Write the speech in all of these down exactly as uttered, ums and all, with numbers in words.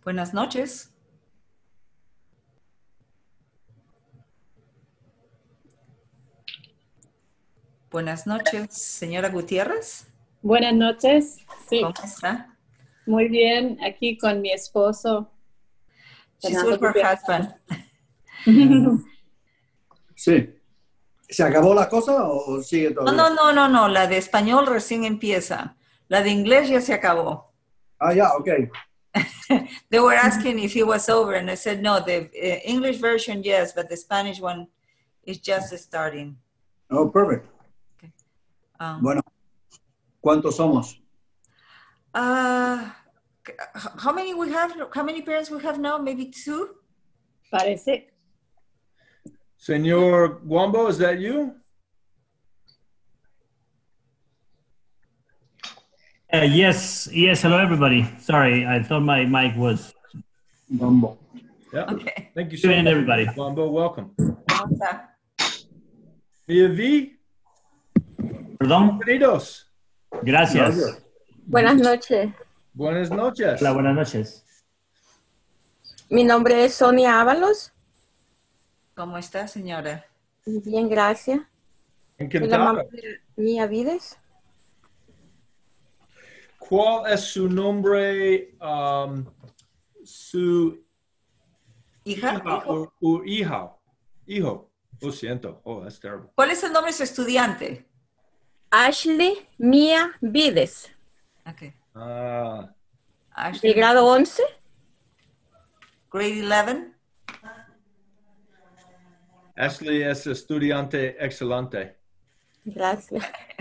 Buenas noches. Buenas noches, señora Gutiérrez. Buenas noches. Sí. ¿Cómo está? Muy bien, aquí con mi esposo. She's with her husband. Sí. ¿Se acabó la cosa o sigue No, todavía? no, no, no, no. La de español recién empieza. La de inglés ya se acabó. Ah, ya, ok. They were asking if it was over, and I said no. The uh, English version, yes, but the Spanish one is just starting. Oh, perfect. Okay. Um, Bueno, ¿cuántos somos? uh, how many we have? How many parents we have now? Maybe two. Parece. Senor Guambo, is that you? Uh, yes, yes. Hello, everybody. Sorry, I thought my mic was. Guambo. Yeah. Okay. Thank you so Good evening, much, everybody. Guambo. Welcome. ¿Cómo está? Mia V. Perdón. Bienvenidos. Gracias. Buenas noches. Buenas noches. Hola, buenas noches. Mi nombre es Sonia Ábalos. ¿Cómo está, señora? Bien, gracias. Soy la mamá Encantado. de Mía Vides. ¿Cuál es su nombre, um, su ¿Hija? hija ¿Hijo? o, o hija? Hijo. Lo siento. Oh, that's terrible. ¿Cuál es el nombre de su estudiante? Ashley Mía Vides. Okay. Ah, De Ashley, grado once. grade eleven. Ashley es estudiante excelente. Gracias.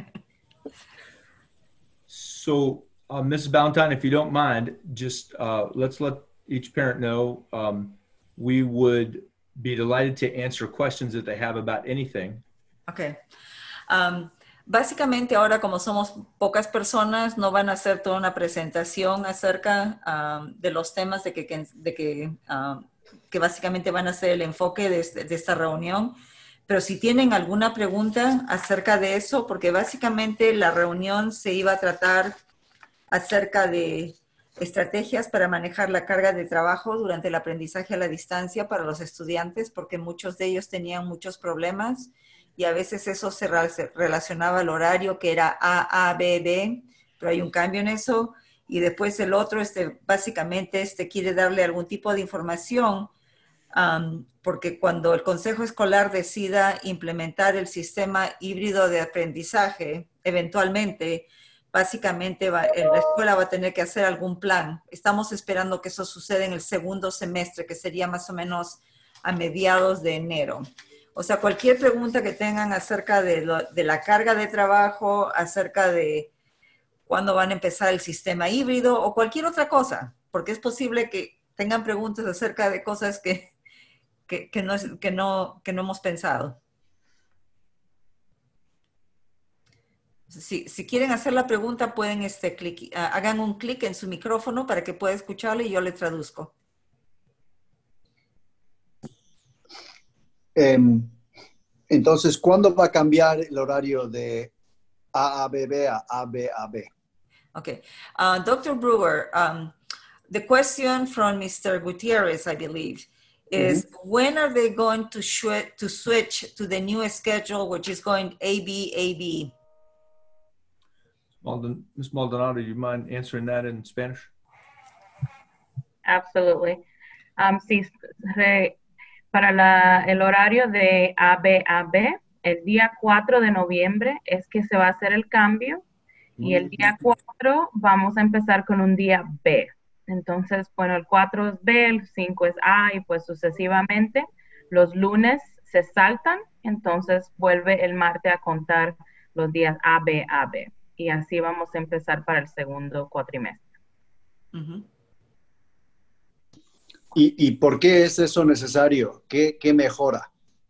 So, uh, Missus Valentine, if you don't mind, just uh, let's let each parent know um, we would be delighted to answer questions that they have about anything. Okay. Um, básicamente ahora como somos pocas personas, no van a hacer toda una presentación acerca um, de los temas de que, que, de que, um, que básicamente van a ser el enfoque de, este, de esta reunión. Pero si tienen alguna pregunta acerca de eso, porque básicamente la reunión se iba a tratar acerca de estrategias para manejar la carga de trabajo durante el aprendizaje a la distancia para los estudiantes, porque muchos de ellos tenían muchos problemas y a veces eso se relacionaba al horario que era A, A, B, B, pero hay un cambio en eso. Y después el otro, este, básicamente, este quiere darle algún tipo de información Um, porque cuando el Consejo Escolar decida implementar el sistema híbrido de aprendizaje, eventualmente, básicamente va, la escuela va a tener que hacer algún plan. Estamos esperando que eso suceda en el segundo semestre, que sería más o menos a mediados de enero. O sea, cualquier pregunta que tengan acerca de, lo, de la carga de trabajo, acerca de cuándo van a empezar el sistema híbrido o cualquier otra cosa, porque es posible que tengan preguntas acerca de cosas que Que, que, no es, que, no, que no hemos pensado. Si, si quieren hacer la pregunta, pueden este, clic, uh, hagan un clic en su micrófono para que pueda escucharle y yo le traduzco. Eh, entonces, ¿cuándo va a cambiar el horario de A A B B a A B A B? Okay. Uh, Doctor Brewer, um, the question from Mister Gutierrez, I believe, is mm-hmm. when are they going to, sh- to switch to the new schedule, which is going A B A B? Miz Maldonado, do you mind answering that in Spanish? Absolutely. Um, sí, re, para la, el horario de A B A B, el día cuatro de noviembre es que se va a hacer el cambio mm-hmm. y el día cuatro vamos a empezar con un día B. Entonces, bueno, el cuatro es B, el cinco es A y pues sucesivamente los lunes se saltan, entonces vuelve el martes a contar los días A, B, A, B. Y así vamos a empezar para el segundo cuatrimestre. Uh-huh. ¿Y, ¿Y por qué es eso necesario? ¿Qué, qué mejora?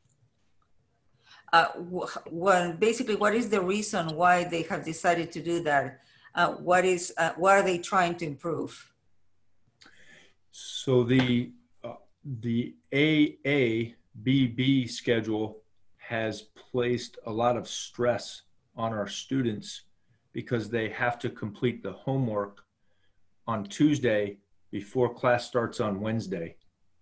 Uh, well, basically, what is the reason why they have decided to do that? Uh, what is, uh, what are they trying to improve? So the uh, the A A B B schedule has placed a lot of stress on our students because they have to complete the homework on Tuesday before class starts on Wednesday,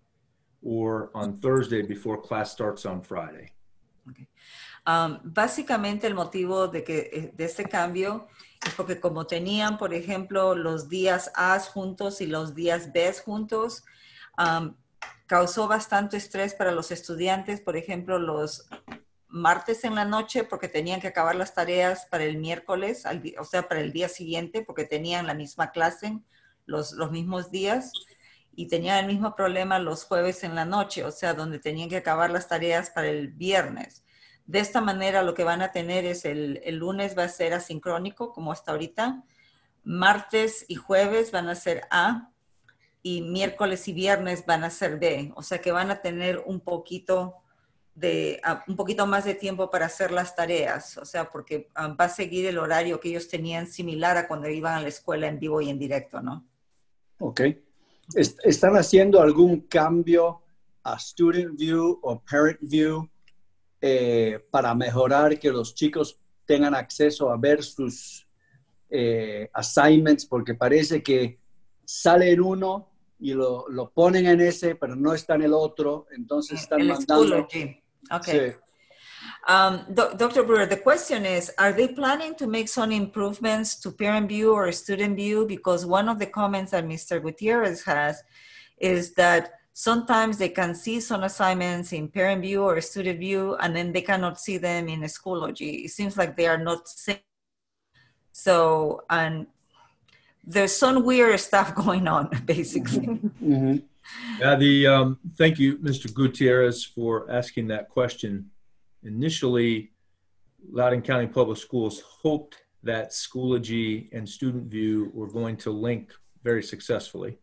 or on Thursday before class starts on Friday. Okay. Um, básicamente el motivo de, que, de este cambio es porque como tenían, por ejemplo, los días A juntos y los días B juntos, um, causó bastante estrés para los estudiantes, por ejemplo, los martes en la noche porque tenían que acabar las tareas para el miércoles, al, o sea, para el día siguiente, porque tenían la misma clase los, los mismos días, y tenían el mismo problema los jueves en la noche, o sea, donde tenían que acabar las tareas para el viernes. De esta manera lo que van a tener es el, el lunes va a ser asincrónico, como hasta ahorita, martes y jueves van a ser A, y miércoles y viernes van a ser B, o sea que van a tener un poquito de uh, un poquito más de tiempo para hacer las tareas, o sea, porque um, va a seguir el horario que ellos tenían similar a cuando iban a la escuela en vivo y en directo, ¿no? Ok. Est- ¿Están haciendo algún cambio a Student View o Parent View eh, para mejorar que los chicos tengan acceso a ver sus eh, assignments? Porque parece que sale en uno y lo, lo ponen en ese, pero no está en el otro, entonces están El mandando... Schoology. Okay. Sí. Um, Do- Doctor Brewer, the question is, are they planning to make some improvements to Parent View or Student View? Because one of the comments that Mister Gutierrez has is that sometimes they can see some assignments in Parent View or Student View, and then they cannot see them in Schoology. It seems like they are not same. So, and there's some weird stuff going on, basically. Mm-hmm. Yeah, the, um, thank you, Mister Gutierrez, for asking that question. Initially, Loudoun County Public Schools hoped that Schoology and Student View were going to link very successfully.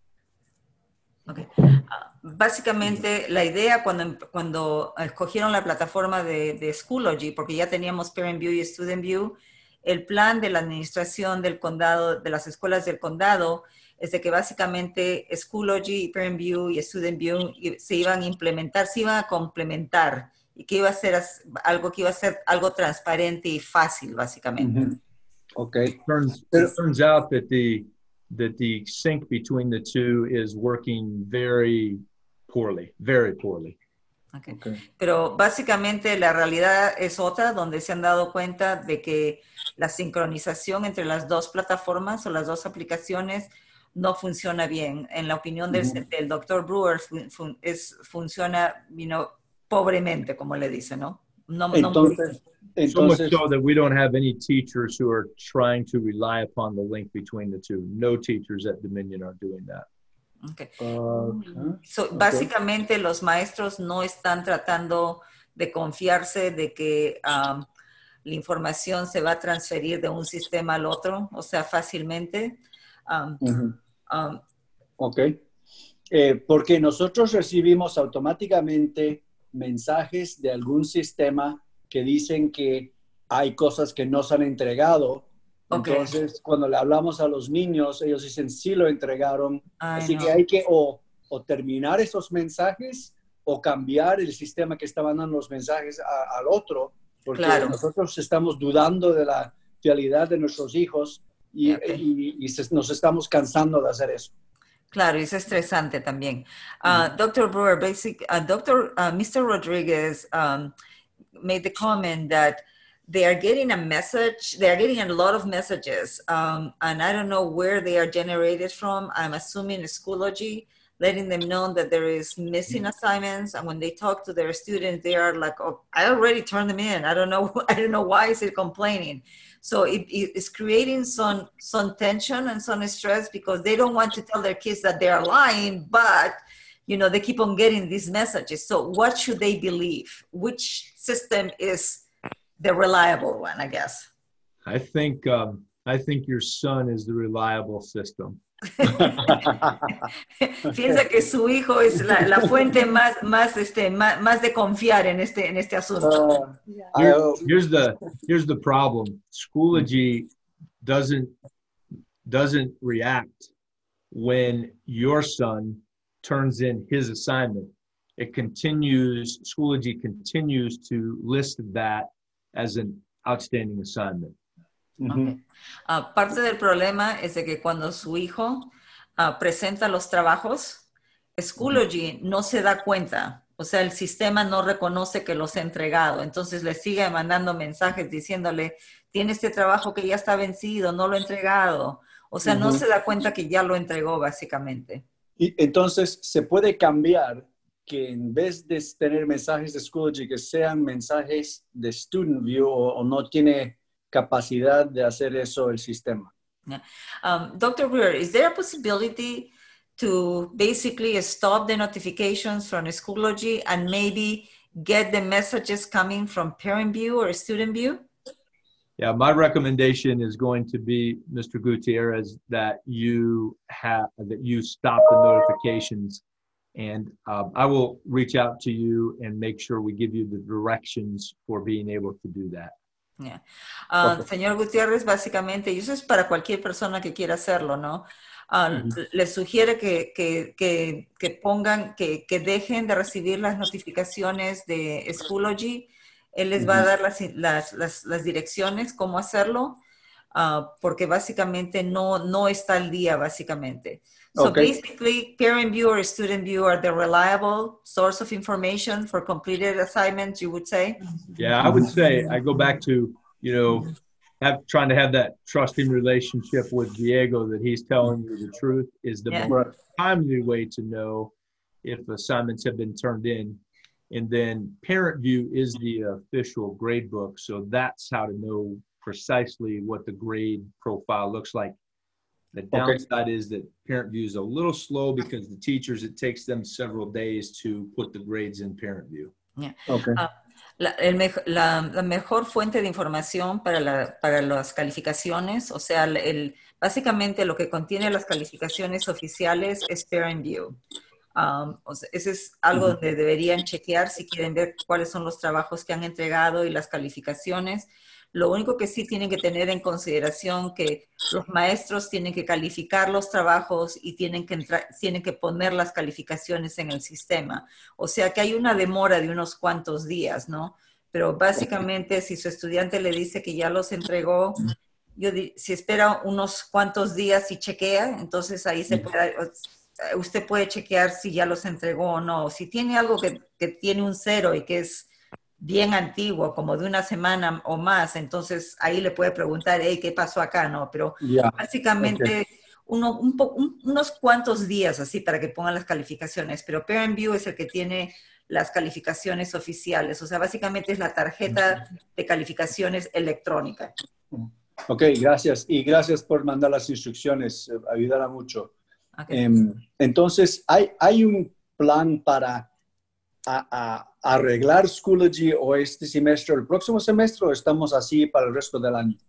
Okay. Uh, básicamente, la idea cuando, cuando escogieron la plataforma de, de Schoology, porque ya teníamos Parent View y Student View, el plan de la administración del condado, de las escuelas del condado, es de que básicamente Schoology, Parent View y Student View se iban a implementar, se iban a complementar, y que iba a ser algo que iba a ser algo transparente y fácil, básicamente. Mm-hmm. Okay. It turns, it turns out that the that the sync between the two is working very poorly, very poorly. Okay. Okay. Pero básicamente la realidad es otra, donde se han dado cuenta de que la sincronización entre las dos plataformas o las dos aplicaciones no funciona bien. En la opinión del, uh-huh. del doctor Brewer, fun, fun, es, funciona, you know, pobremente, como le dice, ¿no? no entonces, no entonces, so much so that we don't have any teachers who are trying to rely upon the link between the two. No teachers at Dominion are doing that. Okay. Okay. So, okay. Básicamente los maestros no están tratando de confiarse de que um, la información se va a transferir de un sistema al otro, o sea, fácilmente. Um, uh-huh. um, ok. Eh, porque nosotros recibimos automáticamente mensajes de algún sistema que dicen que hay cosas que no se han entregado. Okay. Entonces, cuando le hablamos a los niños, ellos dicen sí lo entregaron. Ay, Así no. que hay que o, o terminar esos mensajes o cambiar el sistema que está mandando los mensajes a, al otro, porque claro. nosotros estamos dudando de la fidelidad de nuestros hijos y, okay. y, y se, nos estamos cansando de hacer eso. Claro, es estresante también. Uh, mm-hmm. Doctor Brewer, basic, uh, Doctor Uh, Mister Rodriguez um, made the comment that they are getting a message, they are getting a lot of messages, um, and I don't know where they are generated from. I'm assuming Schoology, letting them know that there is missing assignments, and when they talk to their students, they are like, oh, I already turned them in. I don't know, I don't know why is it complaining. So it, it's creating some, some tension and some stress because they don't want to tell their kids that they are lying, but you know, they keep on getting these messages. So what should they believe? Which system is the reliable one, I guess? I think, um, I think your son is the reliable system. Piensa que su hijo es la, la fuente más, más, este, más, más de confiar en este, en este asunto. Uh, Here, here's the here's the problem. Schoology doesn't doesn't react when your son turns in his assignment. It continues. Schoology continues to list that as an outstanding assignment. Okay. Uh, parte del problema es de que cuando su hijo uh, presenta los trabajos, Schoology no se da cuenta. O sea, el sistema no reconoce que los ha entregado. Entonces le sigue mandando mensajes diciéndole, tiene este trabajo que ya está vencido, no lo he entregado. O sea, no Uh-huh. se da cuenta que ya lo entregó básicamente. Y entonces se puede cambiar que en vez de tener mensajes de Schoology que sean mensajes de Student View o, o no tiene capacidad de hacer eso el sistema. Yeah. Um, Doctor Brewer, is there a possibility to basically stop the notifications from Schoology and maybe get the messages coming from Parent View or Student View? Yeah, my recommendation is going to be, Mister Gutierrez, that you have that you stop the notifications, and um, I will reach out to you and make sure we give you the directions for being able to do that. Yeah. Uh, Okay. Señor Gutiérrez, básicamente, y eso es para cualquier persona que quiera hacerlo, ¿no? Uh, Ujú. Les sugiere que, que, que, que pongan, que, que dejen de recibir las notificaciones de Schoology. Él les va a Ujú. dar las, las, las, las direcciones, cómo hacerlo, uh, porque básicamente no, no está al día, básicamente. So Okay. basically, Parent View or Student View are the reliable source of information for completed assignments, you would say? Yeah, I would say I go back to, you know, have trying to have that trusting relationship with Diego that he's telling you the truth is the Yeah. most Right. timely way to know if assignments have been turned in. And then Parent View is the official grade book, so that's how to know precisely what the grade profile looks like. The Okay. downside is that Parent View is a little slow because the teachers, it takes them several days to put the grades in Parent View. Okay. Ah, La, el mej- la- la mejor fuente de información para, la- para las calificaciones, o sea, el- el- básicamente lo que contiene las calificaciones oficiales es Parent View. Um, o sea, ese es algo Ujú. donde deberían chequear si quieren ver cuáles son los trabajos que han entregado y las calificaciones. Lo único que sí tienen que tener en consideración que los maestros tienen que calificar los trabajos y tienen que, entrar, tienen que poner las calificaciones en el sistema. O sea que hay una demora de unos cuantos días, ¿no? Pero básicamente si su estudiante le dice que ya los entregó, yo di- si espera unos cuantos días y chequea, entonces ahí se puede, usted puede chequear si ya los entregó o no. Si tiene algo que, que tiene un cero y que es bien antiguo, como de una semana o más, entonces ahí le puede preguntar, hey, ¿qué pasó acá? No, pero Ya. básicamente uno, un po- un- unos cuantos días así para que pongan las calificaciones, pero Parent View es el que tiene las calificaciones oficiales, o sea, básicamente es la tarjeta de calificaciones electrónica. Ok, gracias. Y gracias por mandar las instrucciones. eh, Ayudará mucho. Okay. Em, entonces, ¿hay, ¿hay un plan para a- a- arreglar Schoology o este semestre o el próximo semestre o estamos así para el resto del año?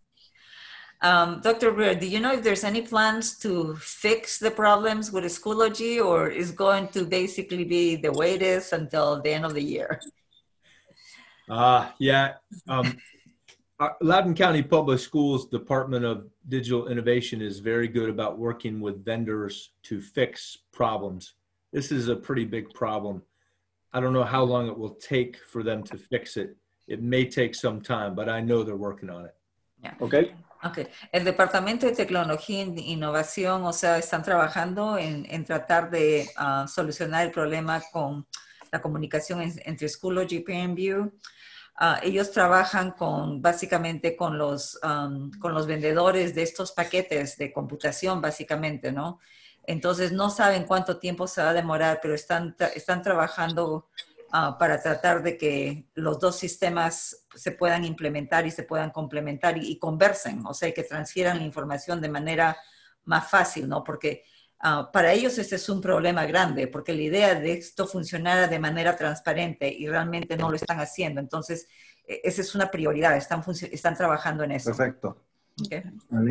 Um, Doctor Brewer, do you know if there's any plans to fix the problems with Schoology, or is going to basically be the way it is until the end of the year? Uh, yeah. Um, our Loudoun County Public Schools Department of Digital Innovation is very good about working with vendors to fix problems. This is a pretty big problem. I don't know how long it will take for them to fix it. It may take some time, but I know they're working on it. Yeah. Ok. Okay. El Departamento de Tecnología e Innovación, o sea, están trabajando en, en tratar de uh, solucionar el problema con la comunicación en, entre Schoology y Parent View. Uh, ellos trabajan con, básicamente con los, um, con los vendedores de estos paquetes de computación, básicamente, ¿no? Entonces no saben cuánto tiempo se va a demorar, pero están, están trabajando uh, para tratar de que los dos sistemas se puedan implementar y se puedan complementar y, y conversen, o sea, que transfieran la información de manera más fácil, ¿no? Porque uh, para ellos este es un problema grande, porque la idea de esto funcionara de manera transparente y realmente no lo están haciendo. Entonces, esa es una prioridad, están, están trabajando en eso. Perfecto. Okay.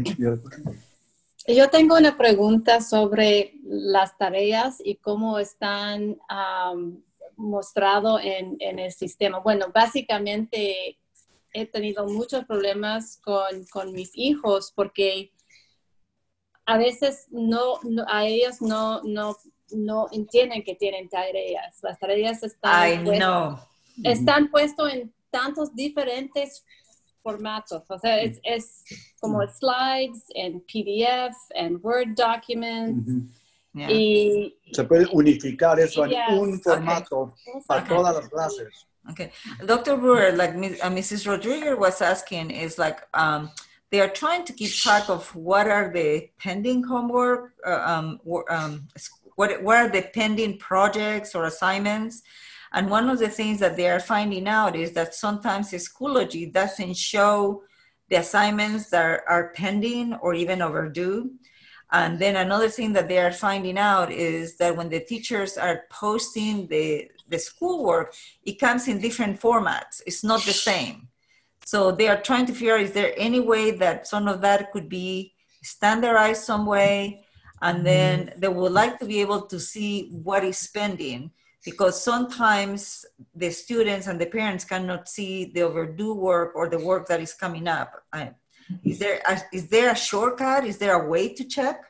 Yo tengo una pregunta sobre las tareas y cómo están um, mostrado en, en el sistema. Bueno, básicamente he tenido muchos problemas con, con mis hijos porque a veces no, no a ellos no, no, no entienden que tienen tareas. Las tareas están, I pues, know. están puestos en tantos diferentes formatos. O sea, es, es como slides and P D F and Word documents. Uh-huh. Yeah. Y, Se puede unificar eso Yes. en un formato Okay. para Okay. todas las clases. Okay. Doctor Brewer, like uh, Missus Rodriguez was asking, is like um, they are trying to keep track of what are the pending homework, uh, um, or, um, what, what are the pending projects or assignments. And one of the things that they are finding out is that sometimes Schoology doesn't show the assignments that are, are pending or even overdue. And then another thing that they are finding out is that when the teachers are posting the, the schoolwork, it comes in different formats. It's not the same. So they are trying to figure out, is there any way that some of that could be standardized some way? And then they would like to be able to see what is pending, because sometimes the students and the parents cannot see the overdue work or the work that is coming up. I, Is there, a, is there a shortcut? Is there a way to check?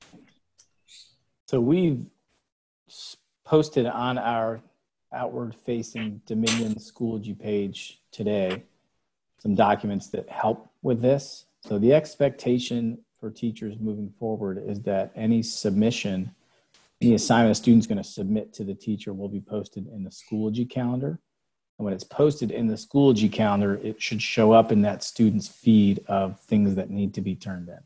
So we've posted on our outward-facing Dominion Schoology page today some documents that help with this. So the expectation for teachers moving forward is that any submission, any assignment a student's going to submit to the teacher will be posted in the Schoology calendar. And when it's posted in the Schoology calendar, it should show up in that student's feed of things that need to be turned in.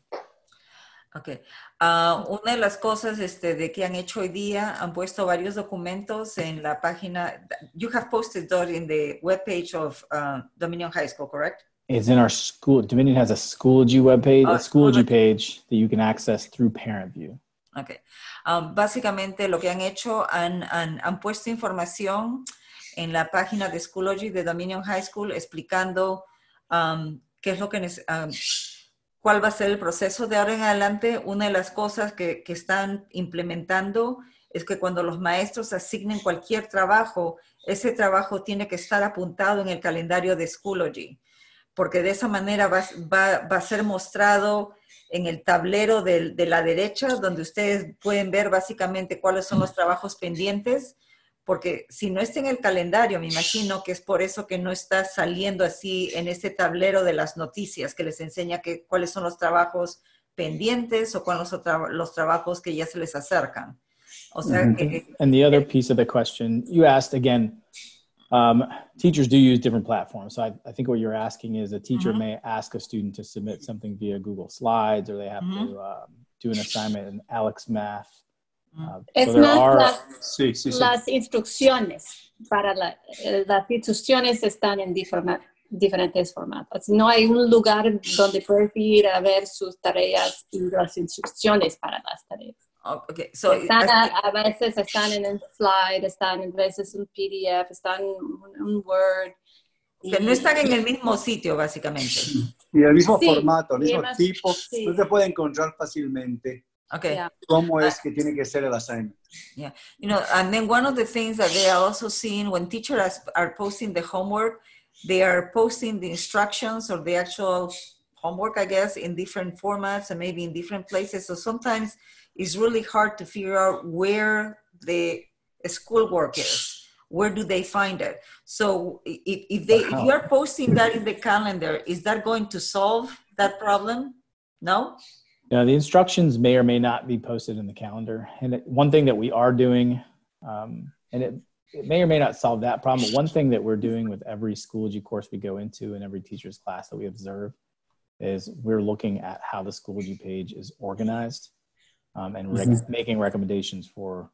Okay. Uh, una de las cosas este, de que han hecho hoy día, han puesto varios documentos en la página. You have posted that in the webpage of uh, Dominion High School, correct? It's in our school. Dominion has a Schoology webpage, Oh, a Schoology Schoology. page that you can access through Parent View. Okay. Um, básicamente lo que han hecho, han, han, han puesto información en la página de Schoology de Dominion High School explicando um, qué es lo que um, cuál va a ser el proceso de ahora en adelante. Una de las cosas que, que están implementando es que cuando los maestros asignen cualquier trabajo, ese trabajo tiene que estar apuntado en el calendario de Schoology, porque de esa manera va, va, va a ser mostrado en el tablero de, de la derecha, donde ustedes pueden ver básicamente cuáles son los trabajos pendientes, porque si no está en el calendario, me imagino que es por eso que no está saliendo así en este tablero de las noticias, que les enseña que, cuáles son los trabajos pendientes o cuáles son tra los trabajos que ya se les acercan. O sea Mm-hmm. que... And the other piece of the question, you asked again, um, teachers do use different platforms. So I, I think what you're asking is a teacher Mm-hmm. may ask a student to submit something via Google Slides, or they have Mm-hmm. to um, do an assignment in Alex Math. Uh, Es so there más, are, las, Sí, sí, sí. las instrucciones para la, eh, las instrucciones están en diferma- diferentes formatos. No hay un lugar donde puedes ir a ver sus tareas y las instrucciones para las tareas. Okay, so, Están a, a veces están en un slide, están a veces en P D F, están en un Word. que no están en el mismo sitio, básicamente. Y el mismo Sí, formato, el y mismo además- tipo, sí. usted puede encontrar fácilmente Okay. Yeah. cómo es que tiene que ser el assignment. Yeah, you know, and then one of the things that they are also seeing when teachers are posting the homework, they are posting the instructions or the actual homework, I guess, in different formats and maybe in different places. So sometimes it's really hard to figure out where the schoolwork is. Where do they find it? So if, if they, if you are posting that in the calendar, is that going to solve that problem? No? you know, the instructions may or may not be posted in the calendar. And it, one thing that we are doing, um, and it, it may or may not solve that problem, but one thing that we're doing with every Schoology course we go into and every teacher's class that we observe is we're looking at how the Schoology page is organized um, and rec- mm-hmm. making recommendations for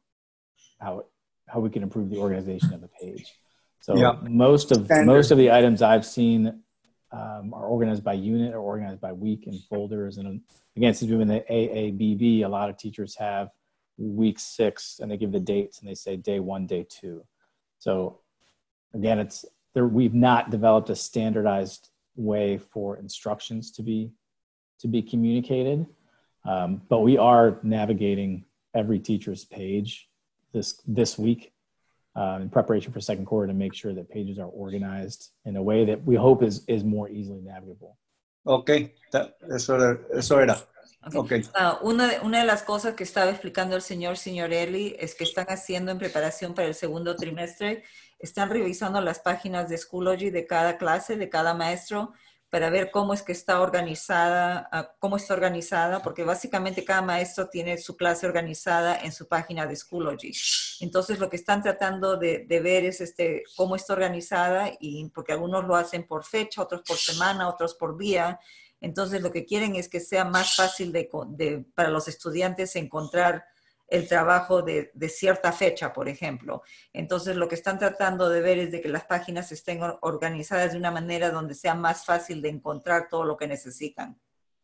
how how we can improve the organization of the page. So yeah. most of Standard. most of the items I've seen um, are organized by unit or organized by week in folders. And again, since we're in the A A B B, a lot of teachers have week six and they give the dates and they say day one, day two. So again, it's there. We've not developed a standardized way for instructions to be to be communicated, um, but we are navigating every teacher's page this this week uh, in preparation for second quarter to make sure that pages are organized in a way that we hope is is more easily navigable. Okay, that, eso era. Eso era. Okay. Okay. Uh, una, de, una de las cosas que estaba explicando el señor Signorelli es que están haciendo en preparación para el segundo trimestre, están revisando las páginas de Schoology de cada clase, de cada maestro, para ver cómo es que está organizada, uh, cómo está organizada, porque básicamente cada maestro tiene su clase organizada en su página de Schoology. Entonces lo que están tratando de, de ver es este, cómo está organizada, y porque algunos lo hacen por fecha, otros por semana, otros por día. Entonces lo que quieren es que sea más fácil de, de, para los estudiantes encontrar el trabajo de, de cierta fecha, por ejemplo. Entonces, lo que están tratando de ver es de que las páginas estén organizadas de una manera donde sea más fácil de encontrar todo lo que necesitan.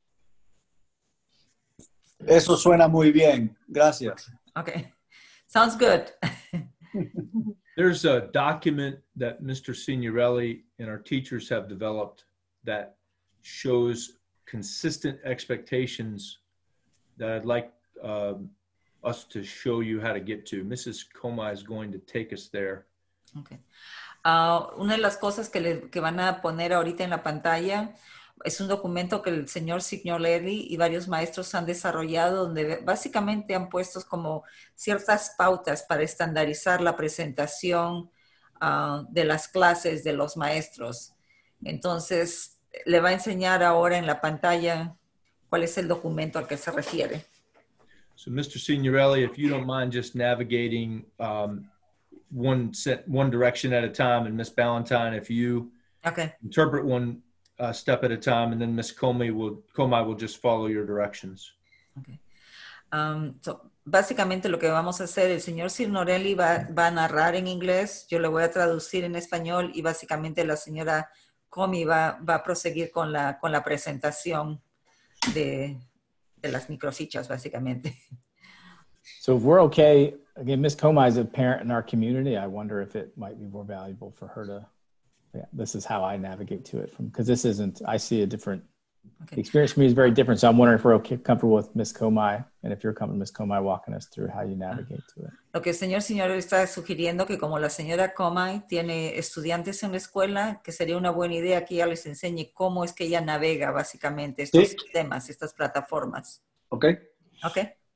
Eso suena muy bien. Gracias. Okay. Sounds good. There's a document that Mister Signorelli and our teachers have developed that shows consistent expectations that I'd like um, us to show you how to get to. Missus Coma is going to take us there. Okay. Uh, una de las cosas que, le, que van a poner ahorita en la pantalla es un documento que el señor Signorelli y varios maestros han desarrollado, donde básicamente han puesto como ciertas pautas para estandarizar la presentación uh, de las clases de los maestros. Entonces, le va a enseñar ahora en la pantalla cuál es el documento al que se refiere. So, Mister Signorelli, if you don't mind just navigating um, one set, one direction at a time, and Miss Ballantyne, if you okay. interpret one uh, step at a time, and then Miss Comey will Comey will just follow your directions. Okay. Um, so, básicamente lo que vamos a hacer, el señor Signorelli va, va a narrar en inglés, yo le voy a traducir en español, y básicamente la señora Comey va, va a proseguir con la, con la presentación de, de las microfichas, básicamente. So if we're okay, again, Miz Comey is a parent in our community. I wonder if it might be more valuable for her to, yeah, this is how I navigate to it from, because this isn't, I see a different, okay. The experience for me is very different. So I'm wondering if we're okay, comfortable with Miz Comey, and if you're comfortable with Miz Comey walking us through how you navigate to it. Lo que el señor señor está sugiriendo que como la señora Comey tiene estudiantes en la escuela, que sería una buena idea que ella les enseñe cómo es que ella navega básicamente estos ¿Sí? sistemas, estas plataformas. Ok. Ok.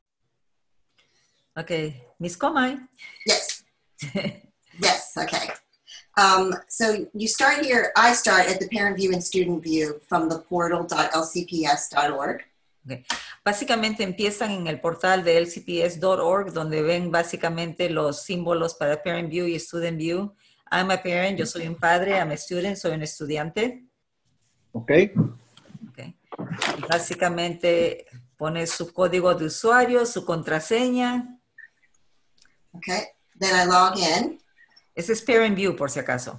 Ok. Miss Comey. Yes. Yes, okay. Um, so you start here, I start at the parent view and student view from the portal dot L C P S dot org. Okay. Básicamente empiezan en el portal de L C P S dot org, donde ven básicamente los símbolos para Parent View y Student View. I'm a parent, yo soy un padre. I'm a student, soy un estudiante. Ok. Okay. Y básicamente pone su código de usuario, su contraseña. Okay. Then I log in. Ese es Parent View, por si acaso.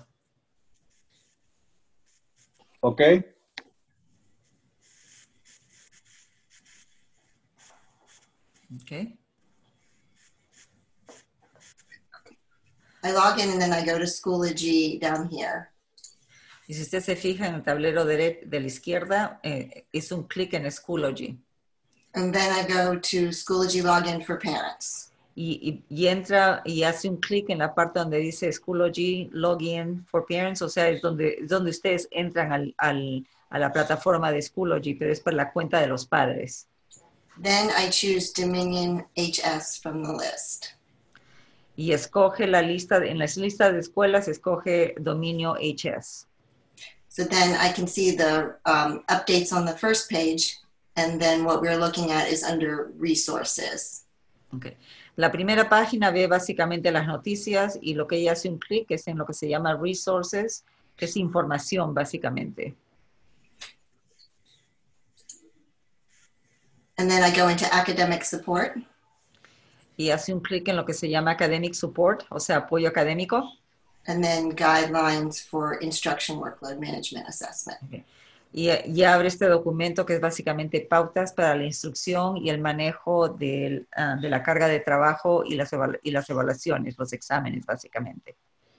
Ok. Okay. I log in and then I go to Schoology down here. Y si usted se fija en el tablero de, de la izquierda, eh, es un clic en Schoology. And then I go to Schoology Login for Parents. Y, y, y entra y hace un clic en la parte donde dice Schoology Login for Parents, o sea, es donde, es donde ustedes entran al, al, a la plataforma de Schoology, pero es para la cuenta de los padres. Then I choose Dominion H S from the list. Y escoge la lista, en la lista de escuelas, escoge Dominio H S. So then I can see the um, updates on the first page, and then what we're looking at is under resources. Okay. La primera página ve básicamente las noticias, y lo que ella hace un clic es en lo que se llama resources, que es información básicamente. And then I go into academic support. Y hace un clic en lo que se llama academic support, o sea, apoyo académico. And then guidelines for instruction workload management assessment. Okay. Y, y abre este documento que es básicamente pautas para la instrucción y el manejo de, uh, de la carga de trabajo y las, y las evaluaciones, los exámenes básicamente.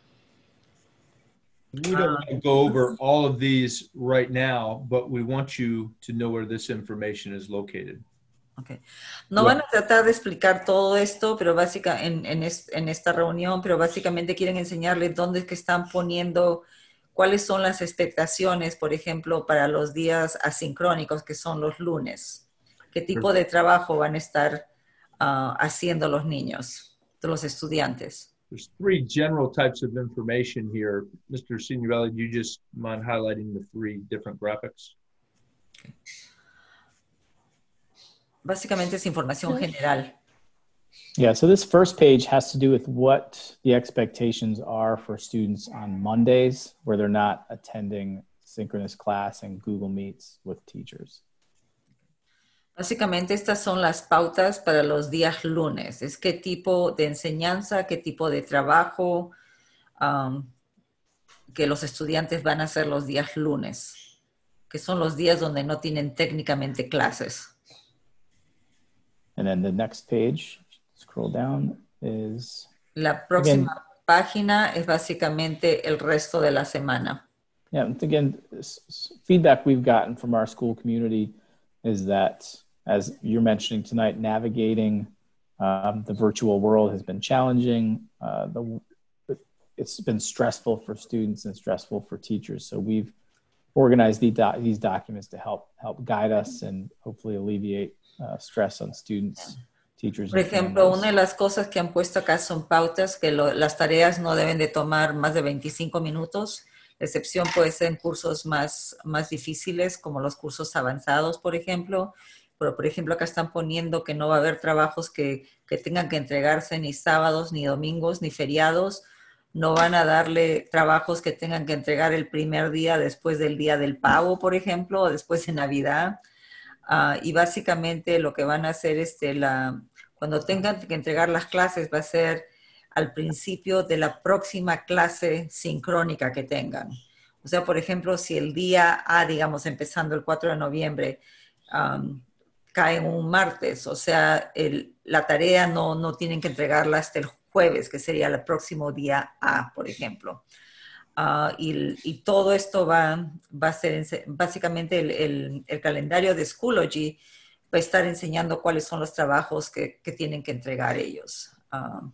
We don't want to go over all of these right now, but we want you to know where this information is located. Okay. No van a tratar de explicar todo esto, pero básicamente en, en, es, en esta reunión, pero básicamente quieren enseñarles dónde es que están poniendo, cuáles son las expectaciones, por ejemplo, para los días asincrónicos, que son los lunes. ¿Qué tipo de trabajo van a estar uh, haciendo los niños, los estudiantes? there's three general types of information here. Mister Signorelli, do you just mind highlighting the three different graphics? Básicamente es información general. Yeah, so this first page has to do with what the expectations are for students on Mondays where they're not attending synchronous class and Google Meets with teachers. Básicamente estas son las pautas para los días lunes. Es qué tipo de enseñanza, qué tipo de trabajo um, que los estudiantes van a hacer los días lunes, que son los días donde no tienen técnicamente clases. And then the next page, scroll down, is... La próxima again, página es básicamente el resto de la semana. Yeah, again, feedback we've gotten from our school community is that, as you're mentioning tonight, navigating um, the virtual world has been challenging. Uh, the, it's been stressful for students and stressful for teachers. So we've organized the doc these documents to help help guide us and hopefully alleviate uh, stress on students, teachers. Por ejemplo, una de las cosas que han puesto acá son pautas que lo, las tareas no deben de tomar más de veinticinco minutos. La excepción puede ser en cursos más, más difíciles, como los cursos avanzados, por ejemplo. Pero, por ejemplo, acá están poniendo que no va a haber trabajos que, que tengan que entregarse ni sábados, ni domingos, ni feriados. No van a darle trabajos que tengan que entregar el primer día después del día del pavo, por ejemplo, o después de Navidad. Uh, y básicamente lo que van a hacer, este, la, cuando tengan que entregar las clases, va a ser al principio de la próxima clase sincrónica que tengan. O sea, por ejemplo, si el día A, digamos, empezando el cuatro de noviembre, um, cae en un martes, o sea, el, la tarea no, no tienen que entregarla hasta el jueves, que sería el próximo día A, por ejemplo. Uh, y, y todo esto va, va a ser, básicamente el, el, el calendario de Schoology va a estar enseñando cuáles son los trabajos que, que tienen que entregar ellos. Uh,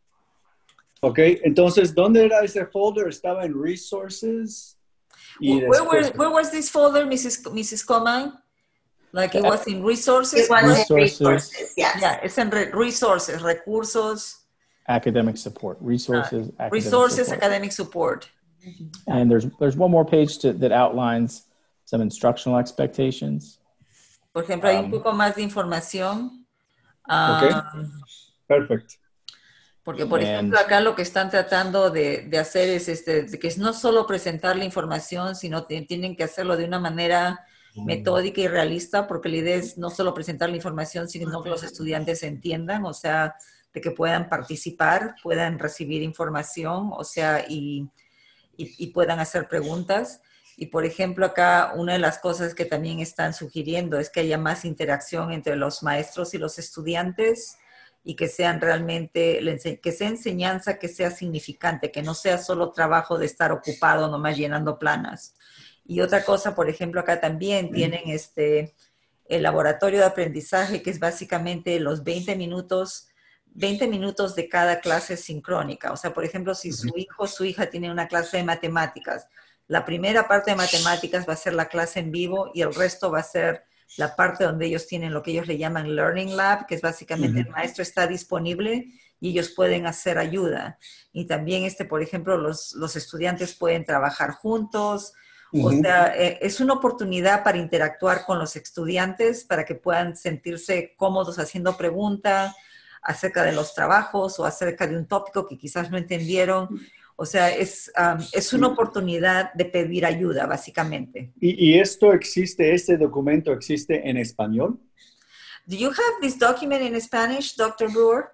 Ok, entonces, ¿dónde era ese folder? ¿Estaba en Resources? Y where, where, where was this folder, Missus Missus Coman? Like it was in Resources? It was Resources. in Resources, yes. Yeah, it's in re Resources, recursos. Academic support, resources, Uh, academic resources, support. academic support. And there's, there's one more page to, that outlines some instructional expectations. Por ejemplo, hay un Um, poco más de información. Ok, Um, perfect. Porque, por And- ejemplo, acá lo que están tratando de, de hacer es este, de que es no solo presentar la información, sino que tienen que hacerlo de una manera metódica y realista, porque la idea es no solo presentar la información, sino que los estudiantes entiendan, o sea, de que puedan participar, puedan recibir información, o sea, y, y, y puedan hacer preguntas. Y, por ejemplo, acá una de las cosas que también están sugiriendo es que haya más interacción entre los maestros y los estudiantes, y que sean realmente, que sea enseñanza que sea significante, que no sea solo trabajo de estar ocupado nomás llenando planas. Y otra cosa, por ejemplo, acá también tienen este, el laboratorio de aprendizaje, que es básicamente los veinte minutos, veinte minutos de cada clase sincrónica. O sea, por ejemplo, si su hijo o su hija tiene una clase de matemáticas, la primera parte de matemáticas va a ser la clase en vivo y el resto va a ser la parte donde ellos tienen lo que ellos le llaman Learning Lab, que es básicamente uh-huh. el maestro está disponible y ellos pueden hacer ayuda. Y también, este, por ejemplo, los, los estudiantes pueden trabajar juntos. Uh-huh. O sea, eh, es una oportunidad para interactuar con los estudiantes, para que puedan sentirse cómodos haciendo preguntas acerca de los trabajos o acerca de un tópico que quizás no entendieron. O sea, es, um, es una oportunidad de pedir ayuda, básicamente. ¿Y, ¿Y esto existe, este documento existe en español? Do you have this document in Spanish, Doctor Brewer?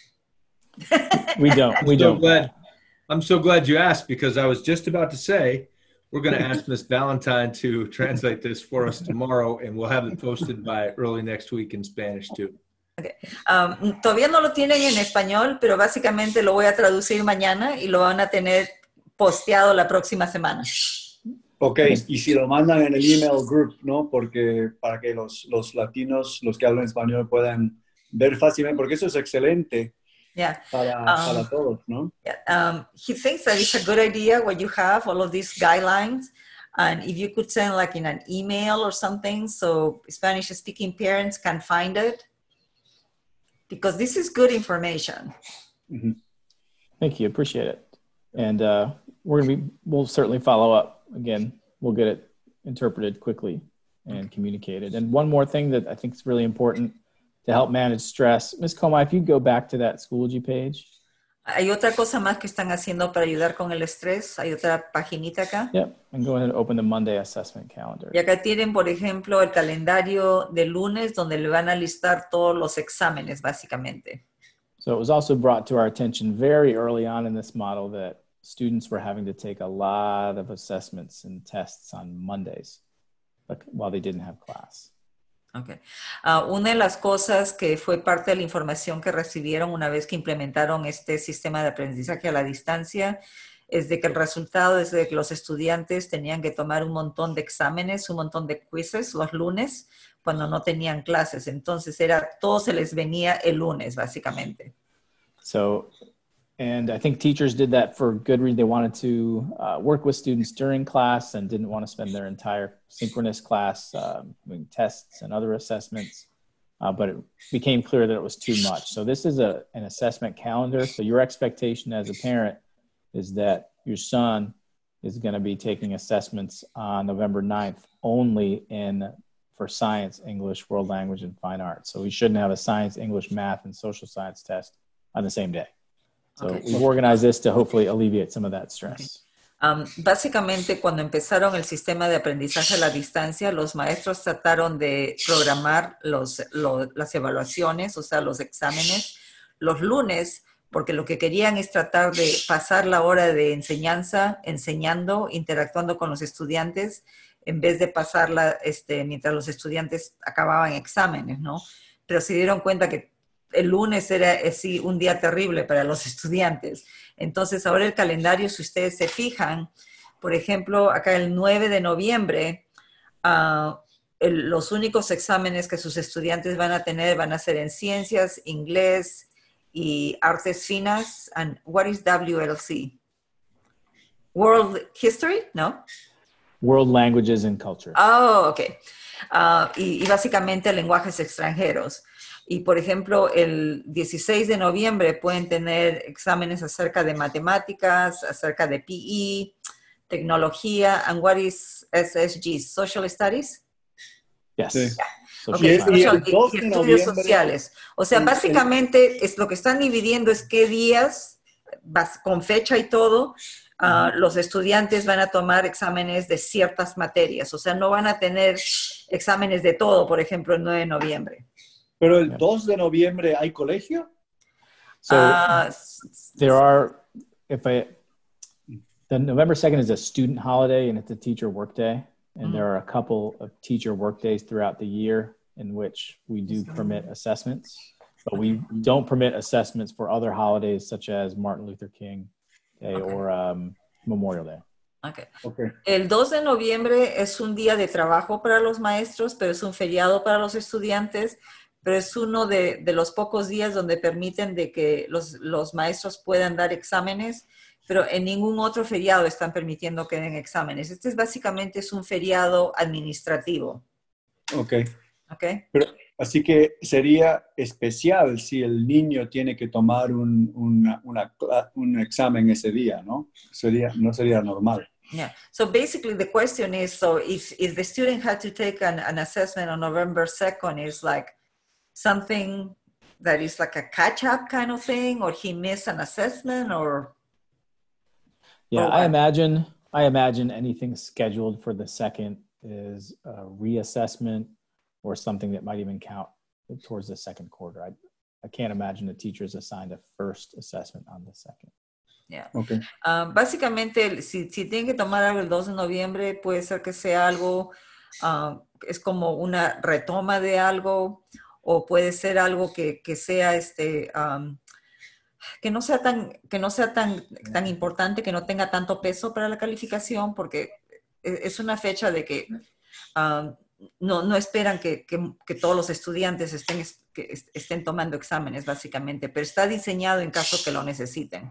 We don't, we I'm so don't. glad, I'm so glad you asked, because I was just about to say, we're going to ask Miz Valentine to translate this for us tomorrow, and we'll have it posted by early next week in Spanish too. Okay. Um, todavía no lo tienen en español, pero básicamente lo voy a traducir mañana y lo van a tener posteado la próxima semana. Ok, y si lo mandan en el email group, ¿no? Porque para que los, los latinos, los que hablan español, puedan ver fácilmente, porque eso es excelente yeah. para, um, para todos, ¿no? Yeah. Um, he thinks that it's a good idea what you have, all of these guidelines. And if you could send like in an email or something, so Spanish-speaking parents can find it. Because this is good information. Mm-hmm. Thank you. Appreciate it. And uh, we're gonna be, we'll certainly follow up. Again, we'll get it interpreted quickly and communicated. And one more thing that I think is really important to help manage stress. Miz Coma, if you go back to that Schoology page. Hay otra cosa más que están haciendo para ayudar con el estrés. Hay otra paginita acá. Yep, and go ahead and open the Monday assessment calendar. Y acá tienen, por ejemplo, el calendario de lunes donde le van a listar todos los exámenes, básicamente. So it was also brought to our attention very early on in this model that students were having to take a lot of assessments and tests on Mondays while they didn't have class. Okay. Uh, una de las cosas que fue parte de la información que recibieron una vez que implementaron este sistema de aprendizaje a la distancia es de que el resultado es de que los estudiantes tenían que tomar un montón de exámenes, un montón de quizzes los lunes cuando no tenían clases. Entonces era, todo se les venía el lunes, básicamente. So, and I think teachers did that for good reason. They wanted to uh, work with students during class and didn't want to spend their entire synchronous class um, doing tests and other assessments. Uh, but it became clear that it was too much. So this is a, an assessment calendar. So your expectation as a parent is that your son is going to be taking assessments on November ninth only in for science, English, world language, and fine arts. So we shouldn't have a science, English, math, and social science test on the same day. So okay. We've organized this to hopefully alleviate some of that stress. Okay. Um, básicamente, cuando empezaron el sistema de aprendizaje a la distancia, los maestros trataron de programar los, lo, las evaluaciones, o sea, los exámenes, los lunes, porque lo que querían es tratar de pasar la hora de enseñanza, enseñando, interactuando con los estudiantes, en vez de pasarla este, mientras los estudiantes acababan exámenes, ¿no? Pero se dieron cuenta que el lunes era sí, un día terrible para los estudiantes. Entonces, ahora el calendario, si ustedes se fijan, por ejemplo, acá el nueve de noviembre, uh, el, los únicos exámenes que sus estudiantes van a tener van a ser en ciencias, inglés y artes finas. And what is W L C? World History, ¿no? World Languages and Culture. Oh, ok. Uh, y, y básicamente lenguajes extranjeros. Y, por ejemplo, el dieciséis de noviembre pueden tener exámenes acerca de matemáticas, acerca de P E, tecnología, and what is S S G? Social Studies? Yes. Yeah. Social Okay. y, Social, y, y, y estudios sociales. O sea, básicamente es, lo que están dividiendo es qué días, con fecha y todo, Uh, los estudiantes van a tomar exámenes de ciertas materias, o sea, no van a tener exámenes de todo, por ejemplo, el nueve de noviembre. Pero el dos de noviembre hay colegio? So uh, there are, if I, the November second is a student holiday and it's a teacher workday, and mm-hmm. there are a couple of teacher workdays throughout the year in which we do permit assessments, but we don't permit assessments for other holidays such as Martin Luther King Day okay. or um, Memorial Day. Okay. Okay. El dos de noviembre es un día de trabajo para los maestros, pero es un feriado para los estudiantes, pero es uno de, de los pocos días donde permiten de que los, los maestros puedan dar exámenes, pero en ningún otro feriado están permitiendo que den exámenes. Este es básicamente es un feriado administrativo. Ok. Okay. Pero, así que sería especial si el niño tiene que tomar un, una, una, un examen ese día, ¿no? Sería, no sería normal. Yeah. So basically the question is, so if, if the student had to take an, an assessment on November second, is like something that is like a catch-up kind of thing, or he missed an assessment, or? Yeah, or I imagine, I imagine anything scheduled for the second is a reassessment or something that might even count towards the second quarter. I, I can't imagine a teacher is assigned a first assessment on the second. Yeah. Okay. Uh, básicamente, si, si tienen que tomar algo el dos de noviembre, puede ser que sea algo, uh, es como una retoma de algo, o puede ser algo que, que sea este, um, que no sea tan, que no sea tan, tan importante, que no tenga tanto peso para la calificación, porque es una fecha de que um, No, no esperan que, que, que todos los estudiantes estén, que estén tomando exámenes, básicamente, pero está diseñado en caso que lo necesiten.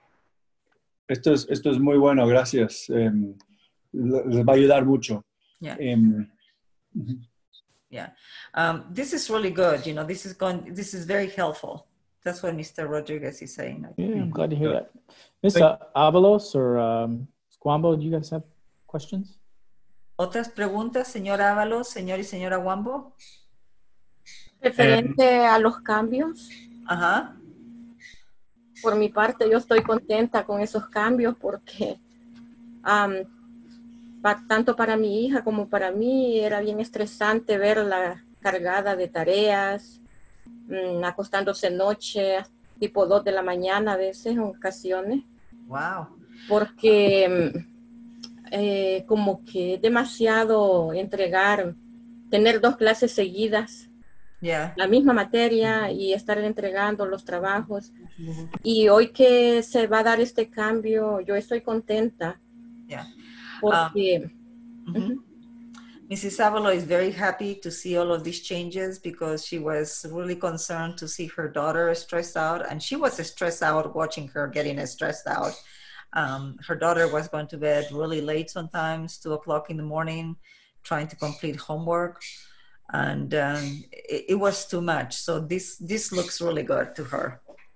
Esto es, esto es muy bueno, gracias. Um, les va a ayudar mucho. Yeah. Um, yeah. Um, this is really good. You know, this is going, this is very helpful. That's what Mister Rodriguez is saying. Yeah, I'm glad to hear that. Miss uh, Avalos or um, Squambo, do you guys have questions? ¿Otras preguntas, señor Ábalos, señor y señora Wambo? Referente eh, a los cambios. Ajá. Por mi parte, yo estoy contenta con esos cambios porque um, pa, tanto para mi hija como para mí era bien estresante verla cargada de tareas, um, acostándose noche, tipo dos de la mañana a veces, en ocasiones. Wow. Porque eh, como que es demasiado entregar, tener dos clases seguidas. Yeah. La misma materia y estar entregando los trabajos. Y hoy que se va a dar este cambio, yo estoy contenta. Yeah. Porque... Um, mm-hmm. Missus Avalo is very happy to see all of these changes because she was really concerned to see her daughter stressed out, and she was stressed out watching her getting stressed out. Um, her daughter was going to bed really late sometimes, two o'clock in the morning, trying to complete homework. And um, it, it was too much. So this this looks really good to her.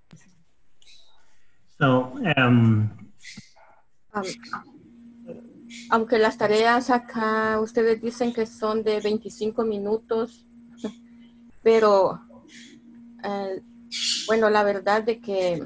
So, um, um, aunque las tareas acá ustedes dicen que son de veinticinco minutos, pero eh, bueno, la verdad de que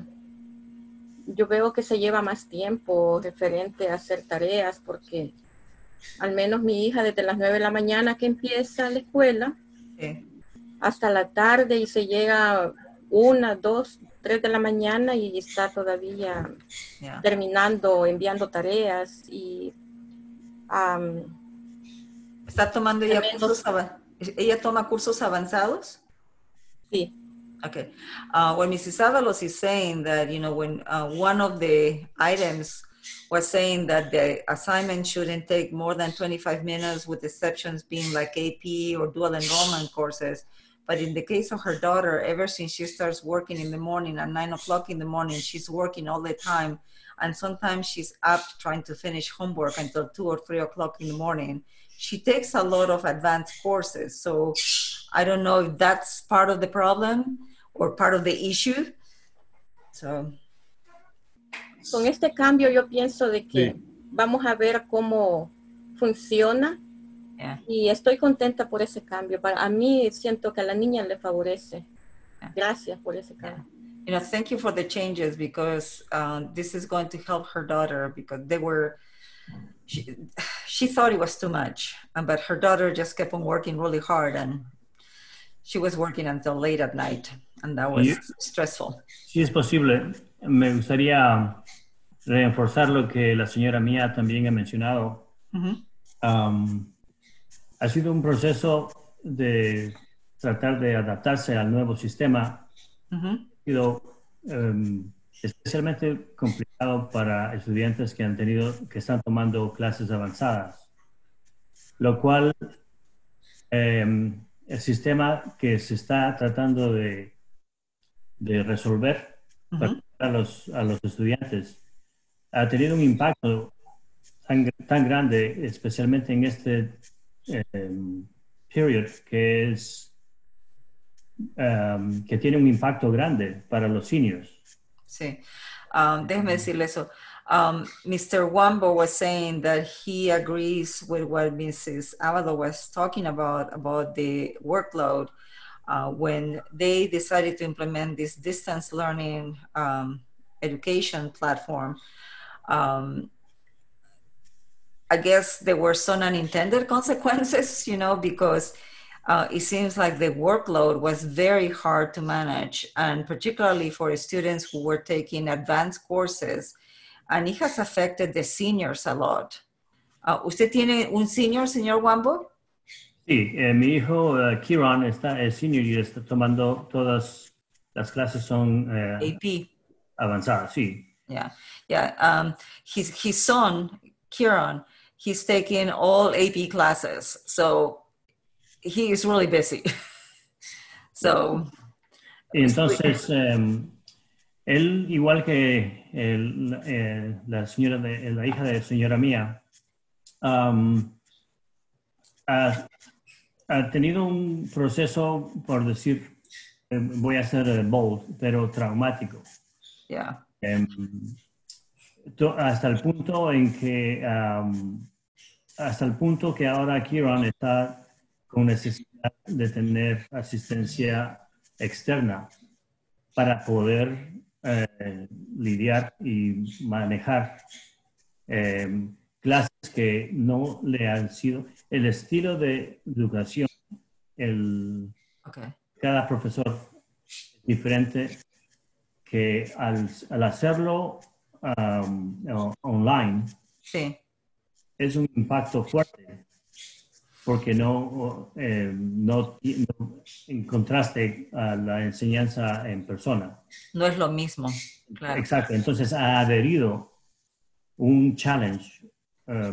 yo veo que se lleva más tiempo referente a hacer tareas porque al menos mi hija desde las nueve de la mañana que empieza la escuela sí. hasta la tarde y se llega una, dos, tres de la mañana y está todavía yeah. terminando, enviando tareas y um, ¿está tomando ella cursos? ¿Ella toma cursos avanzados? Sí. Okay. Uh, when Missus Avalos is saying that, you know, when uh, one of the items was saying that the assignment shouldn't take more than twenty-five minutes, with exceptions being like A P or dual enrollment courses. But in the case of her daughter, ever since she starts working in the morning at nine o'clock in the morning, she's working all the time. And sometimes she's up trying to finish homework until two or three o'clock in the morning. She takes a lot of advanced courses. So I don't know if that's part of the problem or part of the issue. So... Con este cambio yo pienso de que sí. vamos a ver cómo funciona yeah. y estoy contenta por ese cambio. Para a mí siento que a la niña le favorece. Yeah. Gracias por ese cambio. Yeah. You know, thank you for the changes because uh, this is going to help her daughter because they were, she, she thought it was too much, but her daughter just kept on working really hard and she was working until late at night and that was sí. stressful. Sí, es posible. Me gustaría reforzar lo que la señora Mía también ha mencionado. Uh-huh. Um, ha sido un proceso de tratar de adaptarse al nuevo sistema. Uh-huh. Ha sido um, especialmente complicado para estudiantes que han tenido, que están tomando clases avanzadas. Lo cual, um, el sistema que se está tratando de, de resolver uh-huh. para a los, a los estudiantes ha tenido un impacto tan, tan grande, especialmente en este um, period, que es um, que tiene un impacto grande para los seniors. Sí, um, déjeme decirle eso. Um, Mister Wambo was saying that he agrees with what Missus Avalo was talking about, about the workload. Uh, when they decided to implement this distance learning um, education platform, um, I guess there were some unintended consequences, you know, because uh, it seems like the workload was very hard to manage, and particularly for students who were taking advanced courses, and it has affected the seniors a lot. Uh, ¿Usted tiene un senior, señor Wambo? Sí, eh, mi hijo uh, Kieran está es senior y está tomando todas las clases son uh, A P avanzadas, sí. Yeah, yeah. Um, his his son Kieran, he's taking all A P classes, so he is really busy. So. Y entonces um, él igual que el, eh, la señora de la hija de señora Mía. Um, ha, ha tenido un proceso, por decir, eh, voy a ser eh, bold, pero traumático. Yeah. Eh, to, hasta el punto en que, um, hasta el punto que ahora Kieran está con necesidad de tener asistencia externa para poder eh, lidiar y manejar eh, clases que no le han sido. El estilo de educación, el, Okay. cada profesor es diferente, que al, al hacerlo um, online, Sí. es un impacto fuerte, porque no, eh, no, no encontraste a la enseñanza en persona. No es lo mismo, claro. Exacto, entonces ha adherido un challenge uh,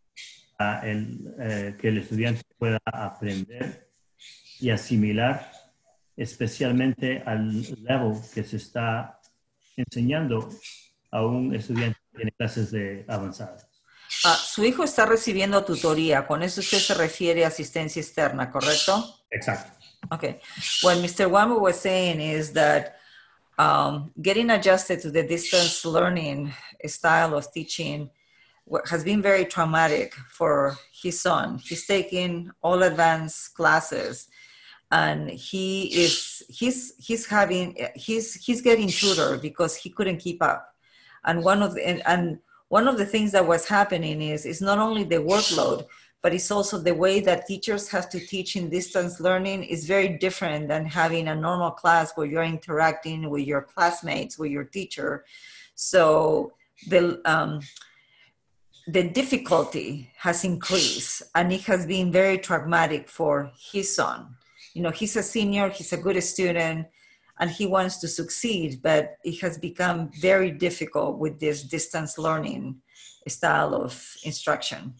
a el, eh, que el estudiante pueda aprender y asimilar, especialmente al level que se está enseñando a un estudiante que tiene clases de avanzadas. Uh, su hijo está recibiendo tutoría. Con eso usted se refiere a asistencia externa, ¿correcto? Exacto. Okay. What Mister Wambo was saying is that um, getting adjusted to the distance learning style of teaching has been very traumatic for his son. He's taking all advanced classes, and he is he's he's having he's he's getting tutored because he couldn't keep up. And one of the and, and one of the things that was happening is is not only the workload, but it's also the way that teachers have to teach in distance learning is very different than having a normal class where you're interacting with your classmates, with your teacher. So the um, the difficulty has increased, and it has been very traumatic for his son. You know, he's a senior, he's a good student, and he wants to succeed, but it has become very difficult with this distance learning style of instruction.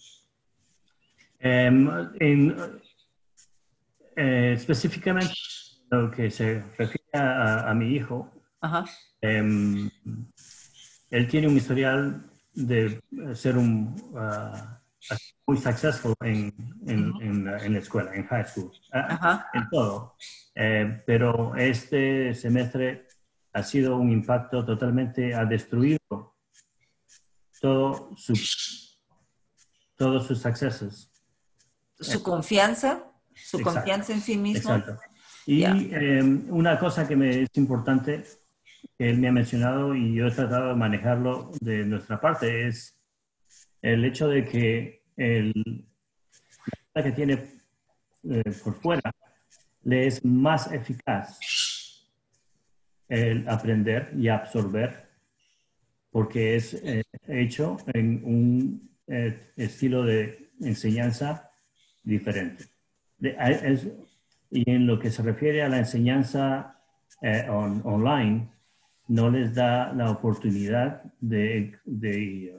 Um, en, eh, específicamente lo que se refiere a, a mi hijo, Uh-huh. um, él tiene un historial de ser un uh, muy successful en, en, uh-huh. en, en la escuela, en high school, uh-huh. en todo. Eh, pero este semestre ha sido un impacto totalmente, ha destruido todo su, todos sus sucesos. Su confianza, su Exacto. confianza en sí mismo. Exacto. Y yeah. eh, una cosa que me es importante, que él me ha mencionado y yo he tratado de manejarlo de nuestra parte, es el hecho de que el, la que tiene eh, por fuera le es más eficaz el aprender y absorber, porque es eh, hecho en un eh, estilo de enseñanza diferente. De, es, y en lo que se refiere a la enseñanza eh, on, online, no les da la oportunidad de, de,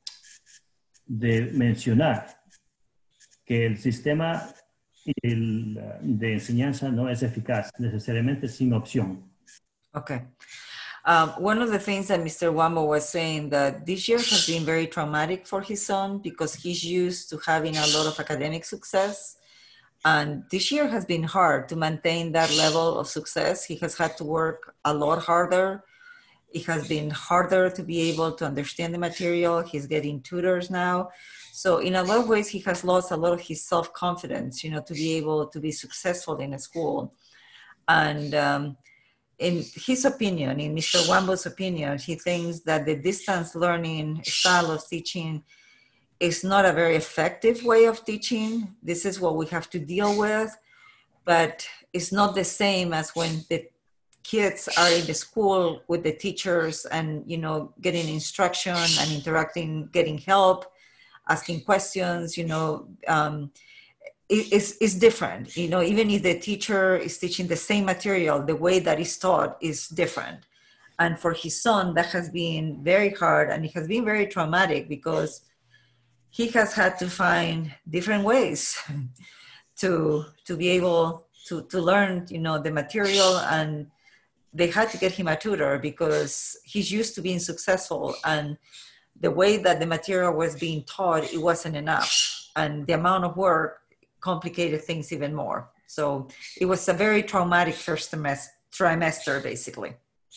de mencionar que el sistema el, de enseñanza no es eficaz, necesariamente sin opción. Okay. Um, one of the things that Mister Wambo was saying that this year has been very traumatic for his son because he's used to having a lot of academic success. And this year has been hard to maintain that level of success. He has had to work a lot harder. It has been harder to be able to understand the material. He's getting tutors now. So in a lot of ways, he has lost a lot of his self-confidence, you know, to be able to be successful in a school. And um, in his opinion, in Mister Wambo's opinion, he thinks that the distance learning style of teaching is not a very effective way of teaching. This is what we have to deal with, but it's not the same as when the kids are in the school with the teachers and, you know, getting instruction and interacting, getting help, asking questions, you know, um, it, it's, it's different. You know, even if the teacher is teaching the same material, the way that it's taught is different. And for his son, that has been very hard, and it has been very traumatic because he has had to find different ways to, to be able to, to learn, you know, the material, and they had to get him a tutor because he's used to being successful, and the way that the material was being taught, it wasn't enough. And the amount of work complicated things even more. So it was a very traumatic first semester, trimester, basically.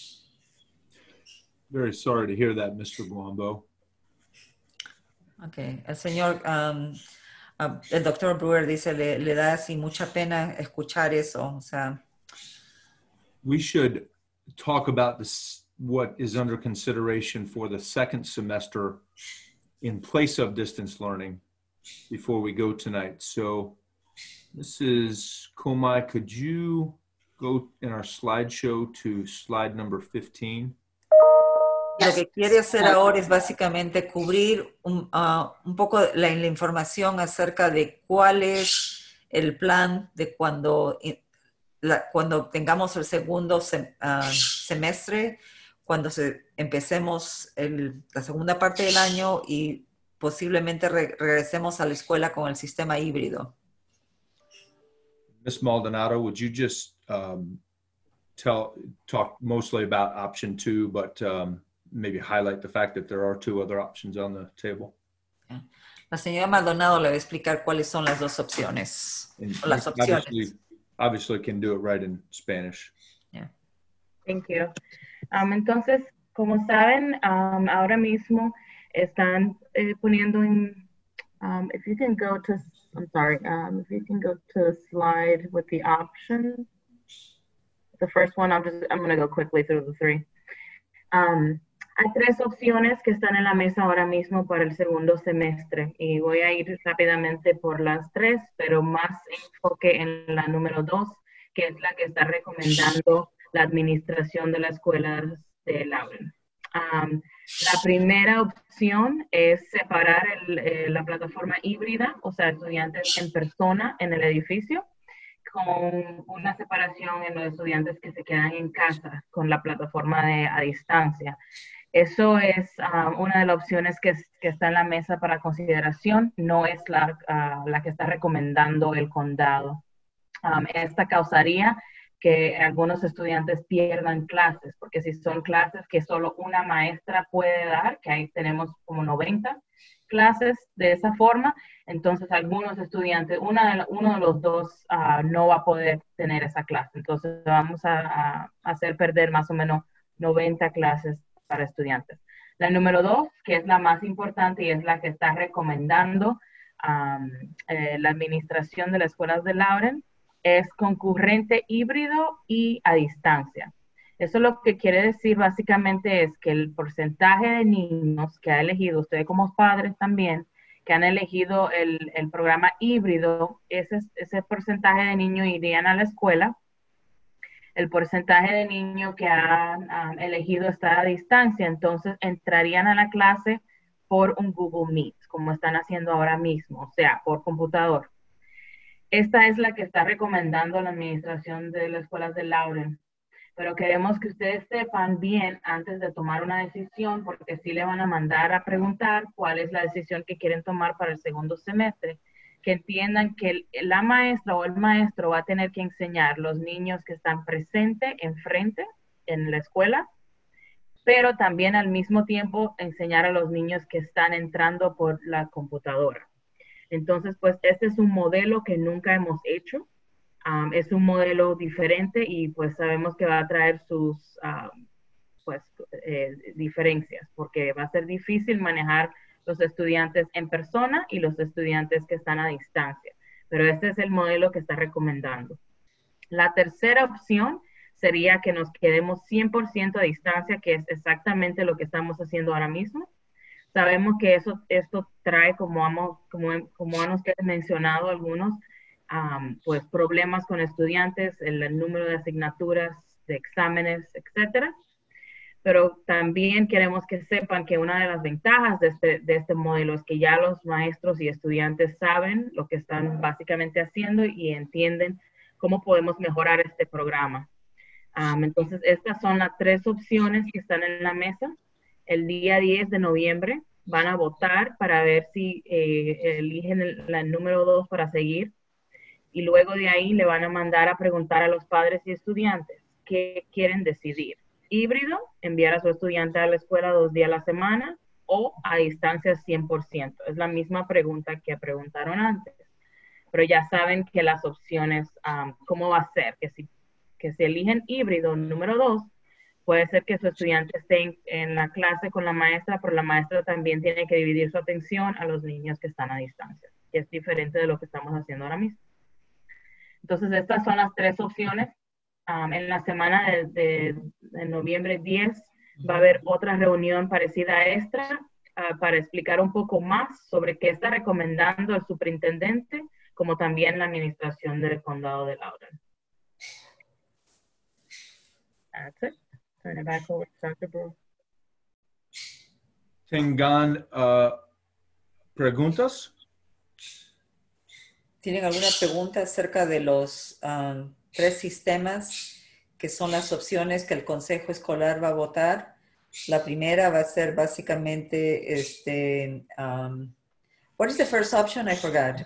Very sorry to hear that, Mister Guambo. Okay, el señor, um, uh, el doctor Brewer dice, le, le da así mucha pena escuchar eso, o sea. We should talk about this, what is under consideration for the second semester in place of distance learning before we go tonight. So, Missus Komai, could you go in our slideshow to slide number fifteen? Lo que quiere hacer ahora es básicamente cubrir un, uh, un poco la, la información acerca de cuál es el plan de cuando, la, cuando tengamos el segundo sem, uh, semestre, cuando se, empecemos el, la segunda parte del año y posiblemente re, regresemos a la escuela con el sistema híbrido. Miz Maldonado, would you just um, tell talk mostly about option two, but um, maybe highlight the fact that there are two other options on the table? La señora Maldonado le va a explicar cuáles son las dos opciones. And o las opciones. Obviously, obviously can do it right in Spanish. Yeah. Thank you. Um, entonces, como saben, um, ahora mismo están eh, poniendo en, um, if you can go to, I'm sorry, um, if you can go to a slide with the options. The first one, I'm just, I'm going to go quickly through the three. Um, Hay tres opciones que están en la mesa ahora mismo para el segundo semestre y voy a ir rápidamente por las tres, pero más enfoque en la número dos, que es la que está recomendando la administración de la escuela de Lauren. Um, la primera opción es separar el, eh, la plataforma híbrida, o sea, estudiantes en persona en el edificio, con una separación en los estudiantes que se quedan en casa con la plataforma de, a distancia. Eso es uh, una de las opciones que, que está en la mesa para consideración, no es la, uh, la que está recomendando el condado. Um, esta causaría que algunos estudiantes pierdan clases, porque si son clases que solo una maestra puede dar, que ahí tenemos como noventa clases de esa forma, entonces algunos estudiantes, una de la, uno de los dos uh, no va a poder tener esa clase. Entonces vamos a, a hacer perder más o menos noventa clases para estudiantes. La número dos, que es la más importante y es la que está recomendando um, eh, la administración de las escuelas de Lauren, es concurrente híbrido y a distancia. Eso lo que quiere decir básicamente es que el porcentaje de niños que ha elegido, ustedes como padres también, que han elegido el, el programa híbrido, ese, ese porcentaje de niños irían a la escuela. El porcentaje de niños que han um, elegido estar a distancia, entonces entrarían a la clase por un Google Meet, como están haciendo ahora mismo, o sea, por computador. Esta es la que está recomendando la administración de las escuelas de Lauren. Pero queremos que ustedes sepan bien antes de tomar una decisión, porque sí le van a mandar a preguntar cuál es la decisión que quieren tomar para el segundo semestre. Que entiendan que el, la maestra o el maestro va a tener que enseñar los niños que están presentes enfrente en la escuela, pero también al mismo tiempo enseñar a los niños que están entrando por la computadora. Entonces, pues este es un modelo que nunca hemos hecho. Um, es un modelo diferente y pues sabemos que va a traer sus um, pues, eh, diferencias, porque va a ser difícil manejar los estudiantes en persona y los estudiantes que están a distancia. Pero este es el modelo que está recomendando. La tercera opción sería que nos quedemos cien por ciento a distancia, que es exactamente lo que estamos haciendo ahora mismo. Sabemos que eso, esto trae, como, hemos, como, como han ustedes mencionado algunos, um, pues problemas con estudiantes, el, el número de asignaturas, de exámenes, etcétera. Pero también queremos que sepan que una de las ventajas de este, de este modelo es que ya los maestros y estudiantes saben lo que están básicamente haciendo y entienden cómo podemos mejorar este programa. Um, entonces, estas son las tres opciones que están en la mesa. El día diez de noviembre van a votar para ver si eh, eligen el, el número dos para seguir. Y luego de ahí le van a mandar a preguntar a los padres y estudiantes qué quieren decidir. Híbrido, enviar a su estudiante a la escuela dos días a la semana, o a distancia cien por ciento. Es la misma pregunta que preguntaron antes. Pero ya saben que las opciones, um, cómo va a ser, que si, que si eligen híbrido número dos, puede ser que su estudiante esté en, en la clase con la maestra, pero la maestra también tiene que dividir su atención a los niños que están a distancia, que es diferente de lo que estamos haciendo ahora mismo. Entonces, estas son las tres opciones. Um, en la semana de, de, de noviembre diez va a haber otra reunión parecida extra uh, para explicar un poco más sobre qué está recomendando el superintendente, como también la administración del condado de Loudoun. That's it. Turn it back over to doctor Brewer. Tengan uh, preguntas? ¿Tienen alguna pregunta acerca de los um, tres sistemas que son las opciones que el consejo escolar va a votar? La primera va a ser básicamente, este, um, what is the first option? I forgot.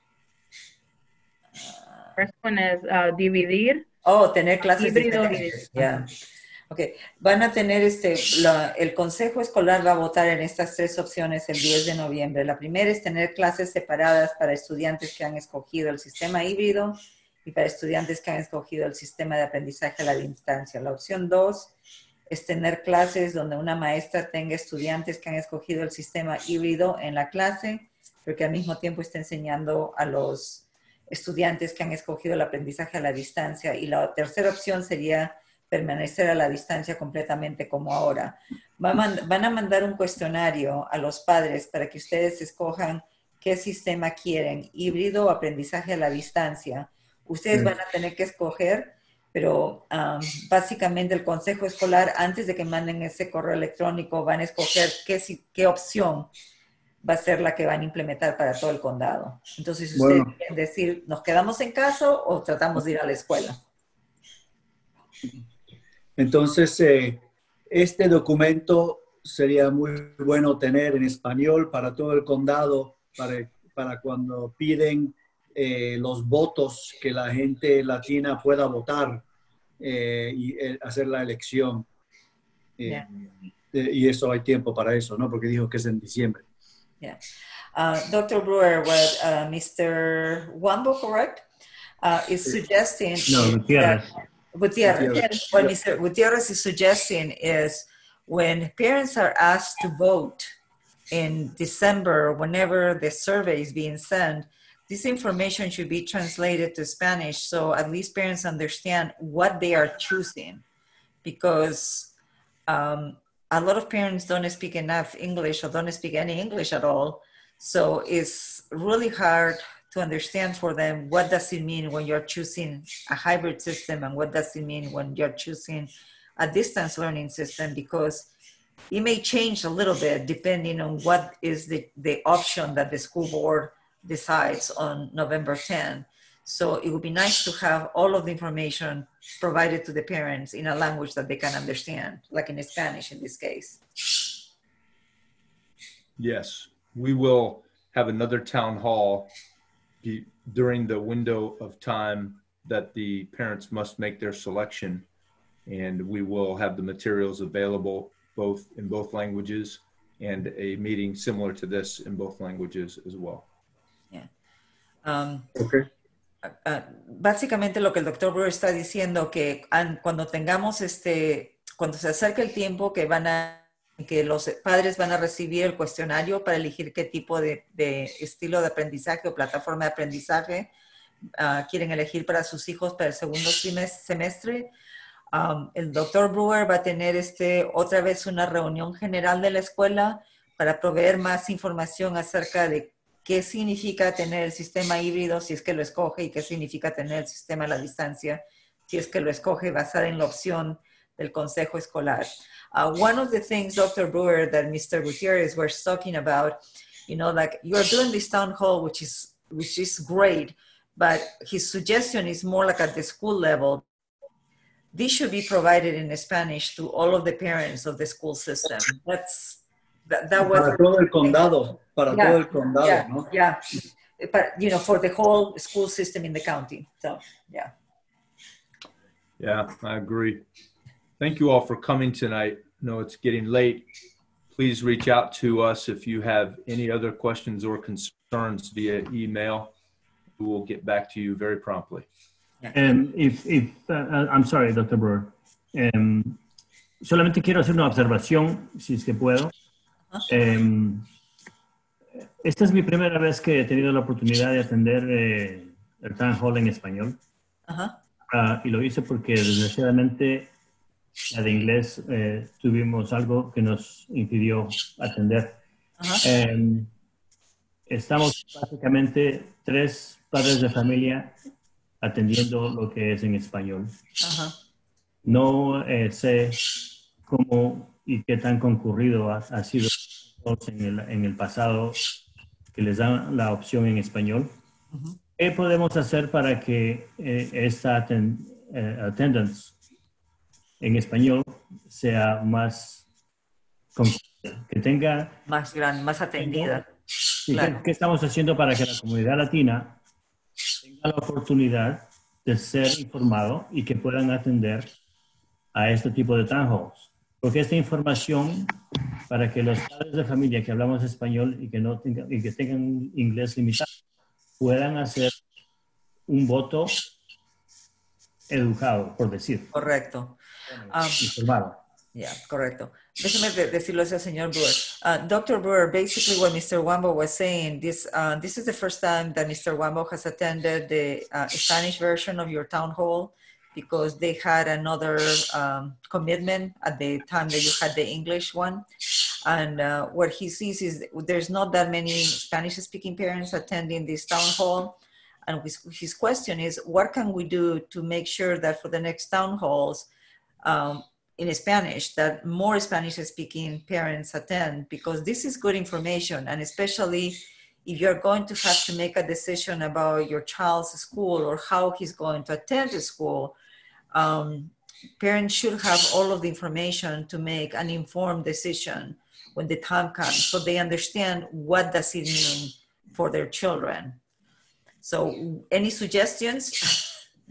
First one is uh, dividir. Oh, tener clases híbrido. diferentes. Yeah. Ok, van a tener este, la, el consejo escolar va a votar en estas tres opciones el diez de noviembre. La primera es tener clases separadas para estudiantes que han escogido el sistema híbrido y para estudiantes que han escogido el sistema de aprendizaje a la distancia. La opción dos es tener clases donde una maestra tenga estudiantes que han escogido el sistema híbrido en la clase, pero que al mismo tiempo esté enseñando a los estudiantes que han escogido el aprendizaje a la distancia. Y la tercera opción sería permanecer a la distancia completamente como ahora. Van a mandar un cuestionario a los padres para que ustedes escojan qué sistema quieren, híbrido o aprendizaje a la distancia. Ustedes van a tener que escoger, pero um, básicamente el consejo escolar, antes de que manden ese correo electrónico, van a escoger qué, qué opción va a ser la que van a implementar para todo el condado. Entonces, ustedes bueno. quieren decir, ¿nos quedamos en casa o tratamos de ir a la escuela? Entonces, eh, este documento sería muy bueno tener en español para todo el condado, para, para cuando piden eh, los votos que la gente latina pueda votar eh, y eh, hacer la elección. Eh, yeah. eh, y eso hay tiempo para eso, ¿no? Porque dijo que es en diciembre. Yeah. Uh, doctor Brewer, what uh, Mister Wambo, correct, uh, is suggesting no, that Gutierrez. What Mister Gutierrez is suggesting is when parents are asked to vote in December, whenever the survey is being sent, this information should be translated to Spanish so at least parents understand what they are choosing, because um, a lot of parents don't speak enough English or don't speak any English at all. So it's really hard to understand for them what does it mean when you're choosing a hybrid system and what does it mean when you're choosing a distance learning system, because it may change a little bit depending on what is the, the option that the school board decides on November tenth. So it would be nice to have all of the information provided to the parents in a language that they can understand, like in Spanish in this case. Yes, we will have another town hall be, during the window of time that the parents must make their selection, and we will have the materials available both in both languages and a meeting similar to this in both languages as well. Yeah. Um, okay. Uh, básicamente lo que el doctor Brewer está diciendo, que cuando tengamos este, cuando se acerque el tiempo que van a, que los padres van a recibir el cuestionario para elegir qué tipo de, de estilo de aprendizaje o plataforma de aprendizaje uh, quieren elegir para sus hijos para el segundo semestre, um, el doctor Brewer va a tener este, otra vez una reunión general de la escuela para proveer más información acerca de qué significa tener el sistema híbrido si es que lo escoge y qué significa tener el sistema a la distancia si es que lo escoge basada en la opción del consejo escolar. Uh, one of the things, Doctor Brewer, that Mister Gutierrez was talking about, you know, like you're doing this town hall, which is, which is great, but his suggestion is more like at the school level. This should be provided in Spanish to all of the parents of the school system. That's That, that was para todo el condado, para yeah, todo el condado, yeah, ¿no? Yeah, but you know, for the whole school system in the county. So, yeah. Yeah, I agree. Thank you all for coming tonight. I know it's getting late. Please reach out to us if you have any other questions or concerns via email. We will get back to you very promptly. Um, if, if, uh, I'm sorry, doctor Brewer. Um, solamente quiero hacer una observación, si es que puedo. Um, esta es mi primera vez que he tenido la oportunidad de atender eh, el Town Hall en español. Uh-huh. Uh, y lo hice porque desgraciadamente la de inglés eh, tuvimos algo que nos impidió atender. Uh-huh. um, estamos básicamente tres padres de familia atendiendo lo que es en español. Uh-huh. No eh, sé cómo y qué tan concurrido ha, ha sido en el, en el pasado que les dan la opción en español. Uh-huh. ¿Qué podemos hacer para que eh, esta aten, eh, attendance en español sea más concurrida, que tenga más grande, más atendida? Sí, claro. ¿qué, ¿Qué estamos haciendo para que la comunidad latina tenga la oportunidad de ser informado y que puedan atender a este tipo de town halls? Porque esta información, para que los padres de familia que hablamos español y que, no tengan, y que tengan inglés limitado, puedan hacer un voto educado, por decir. Correcto. Um, informado. Yeah, correcto. Déjeme de decirlo al señor Brewer. Uh, Doctor Brewer, basically what Mister Wambo was saying, this uh, this is the first time that Mister Wambo has attended the uh, Spanish version of your town hall because they had another um, commitment at the time that you had the English one. And uh, what he sees is there's not that many Spanish-speaking parents attending this town hall. And his, his question is, what can we do to make sure that for the next town halls, um, in Spanish, that more Spanish-speaking parents attend, because this is good information, and especially if you're going to have to make a decision about your child's school or how he's going to attend the school, um, parents should have all of the information to make an informed decision when the time comes, so they understand what does it mean for their children. So any suggestions?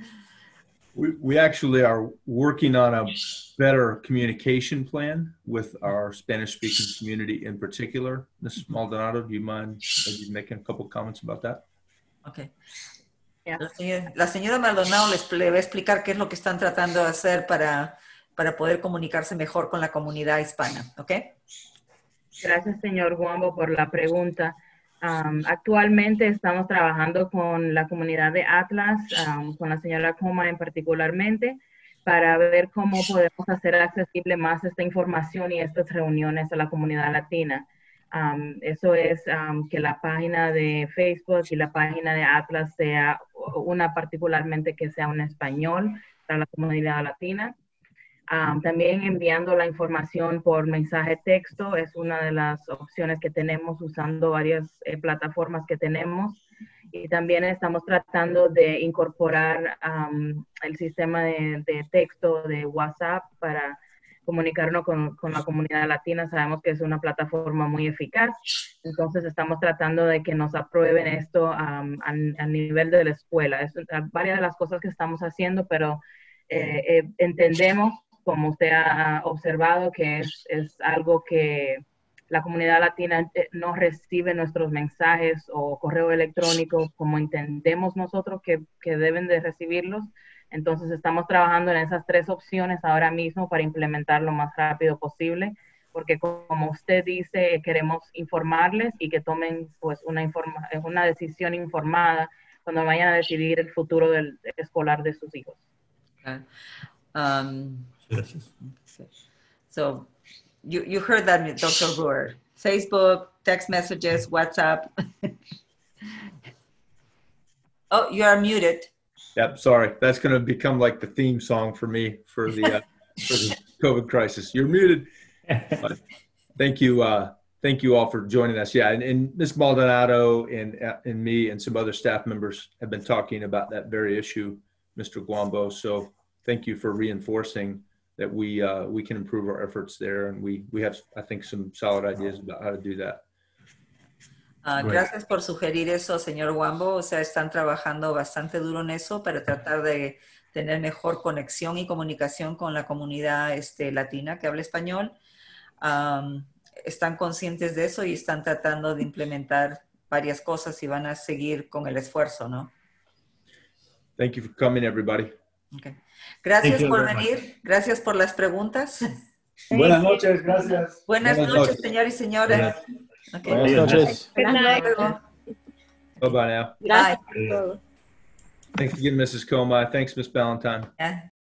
We, we actually are working on a better communication plan with our Spanish-speaking community in particular. Miz Maldonado, do you mind maybe making a couple comments about that? Okay. Yeah. La, señora, la señora Maldonado les, le va a explicar qué es lo que están tratando de hacer para, para poder comunicarse mejor con la comunidad hispana. ¿Ok? Gracias, señor Wambo, por la pregunta. Um, actualmente estamos trabajando con la comunidad de Atlas, um, con la señora Coma en particularmente, para ver cómo podemos hacer accesible más esta información y estas reuniones a la comunidad latina. Um, eso es um, que la página de Facebook y la página de Atlas sea una particularmente que sea en español para la comunidad latina. Um, también enviando la información por mensaje texto es una de las opciones que tenemos usando varias eh, plataformas que tenemos. Y también estamos tratando de incorporar um, el sistema de, de texto de WhatsApp para comunicarnos con, con la comunidad latina. Sabemos que es una plataforma muy eficaz. Entonces estamos tratando de que nos aprueben esto um, a, a nivel de la escuela. Es varias de las cosas que estamos haciendo, pero eh, eh, entendemos, como usted ha observado, que es, es algo que la comunidad latina no recibe nuestros mensajes o correo electrónico como entendemos nosotros que, que deben de recibirlos. Entonces estamos trabajando en esas tres opciones ahora mismo para implementar lo más rápido posible, porque como usted dice, queremos informarles y que tomen pues una, informa una decisión informada cuando vayan a decidir el futuro del escolar de sus hijos. Okay. Um, so you, you heard that, Doctor Brewer. Facebook, text messages, WhatsApp. Oh, you are muted. Yep, sorry. That's going to become like the theme song for me for the, uh, for the COVID crisis. You're muted. But thank you. Uh, thank you all for joining us. Yeah, and, and Miz Maldonado and, uh, and me and some other staff members have been talking about that very issue, Mister Guambo. So thank you for reinforcing that we uh, we can improve our efforts there, and we we have, I think, some solid ideas about how to do that. Uh, gracias por sugerir eso, señor Wambo. O sea, están trabajando bastante duro en eso para tratar de tener mejor conexión y comunicación con la comunidad este, latina que habla español. Um, están conscientes de eso y están tratando de implementar varias cosas y van a seguir con el esfuerzo, ¿no? Thank you for coming, everybody. Okay. Gracias you por very much. venir. Gracias por las preguntas. Buenas noches, gracias. Buenas, Buenas noches, noches. señor y señora. Okay. Buenas noches. Good night. Luego. Bye-bye now. Gracias por todo. Thanks again, Missus Coma. Thanks, Miss Ballantyne. Yeah.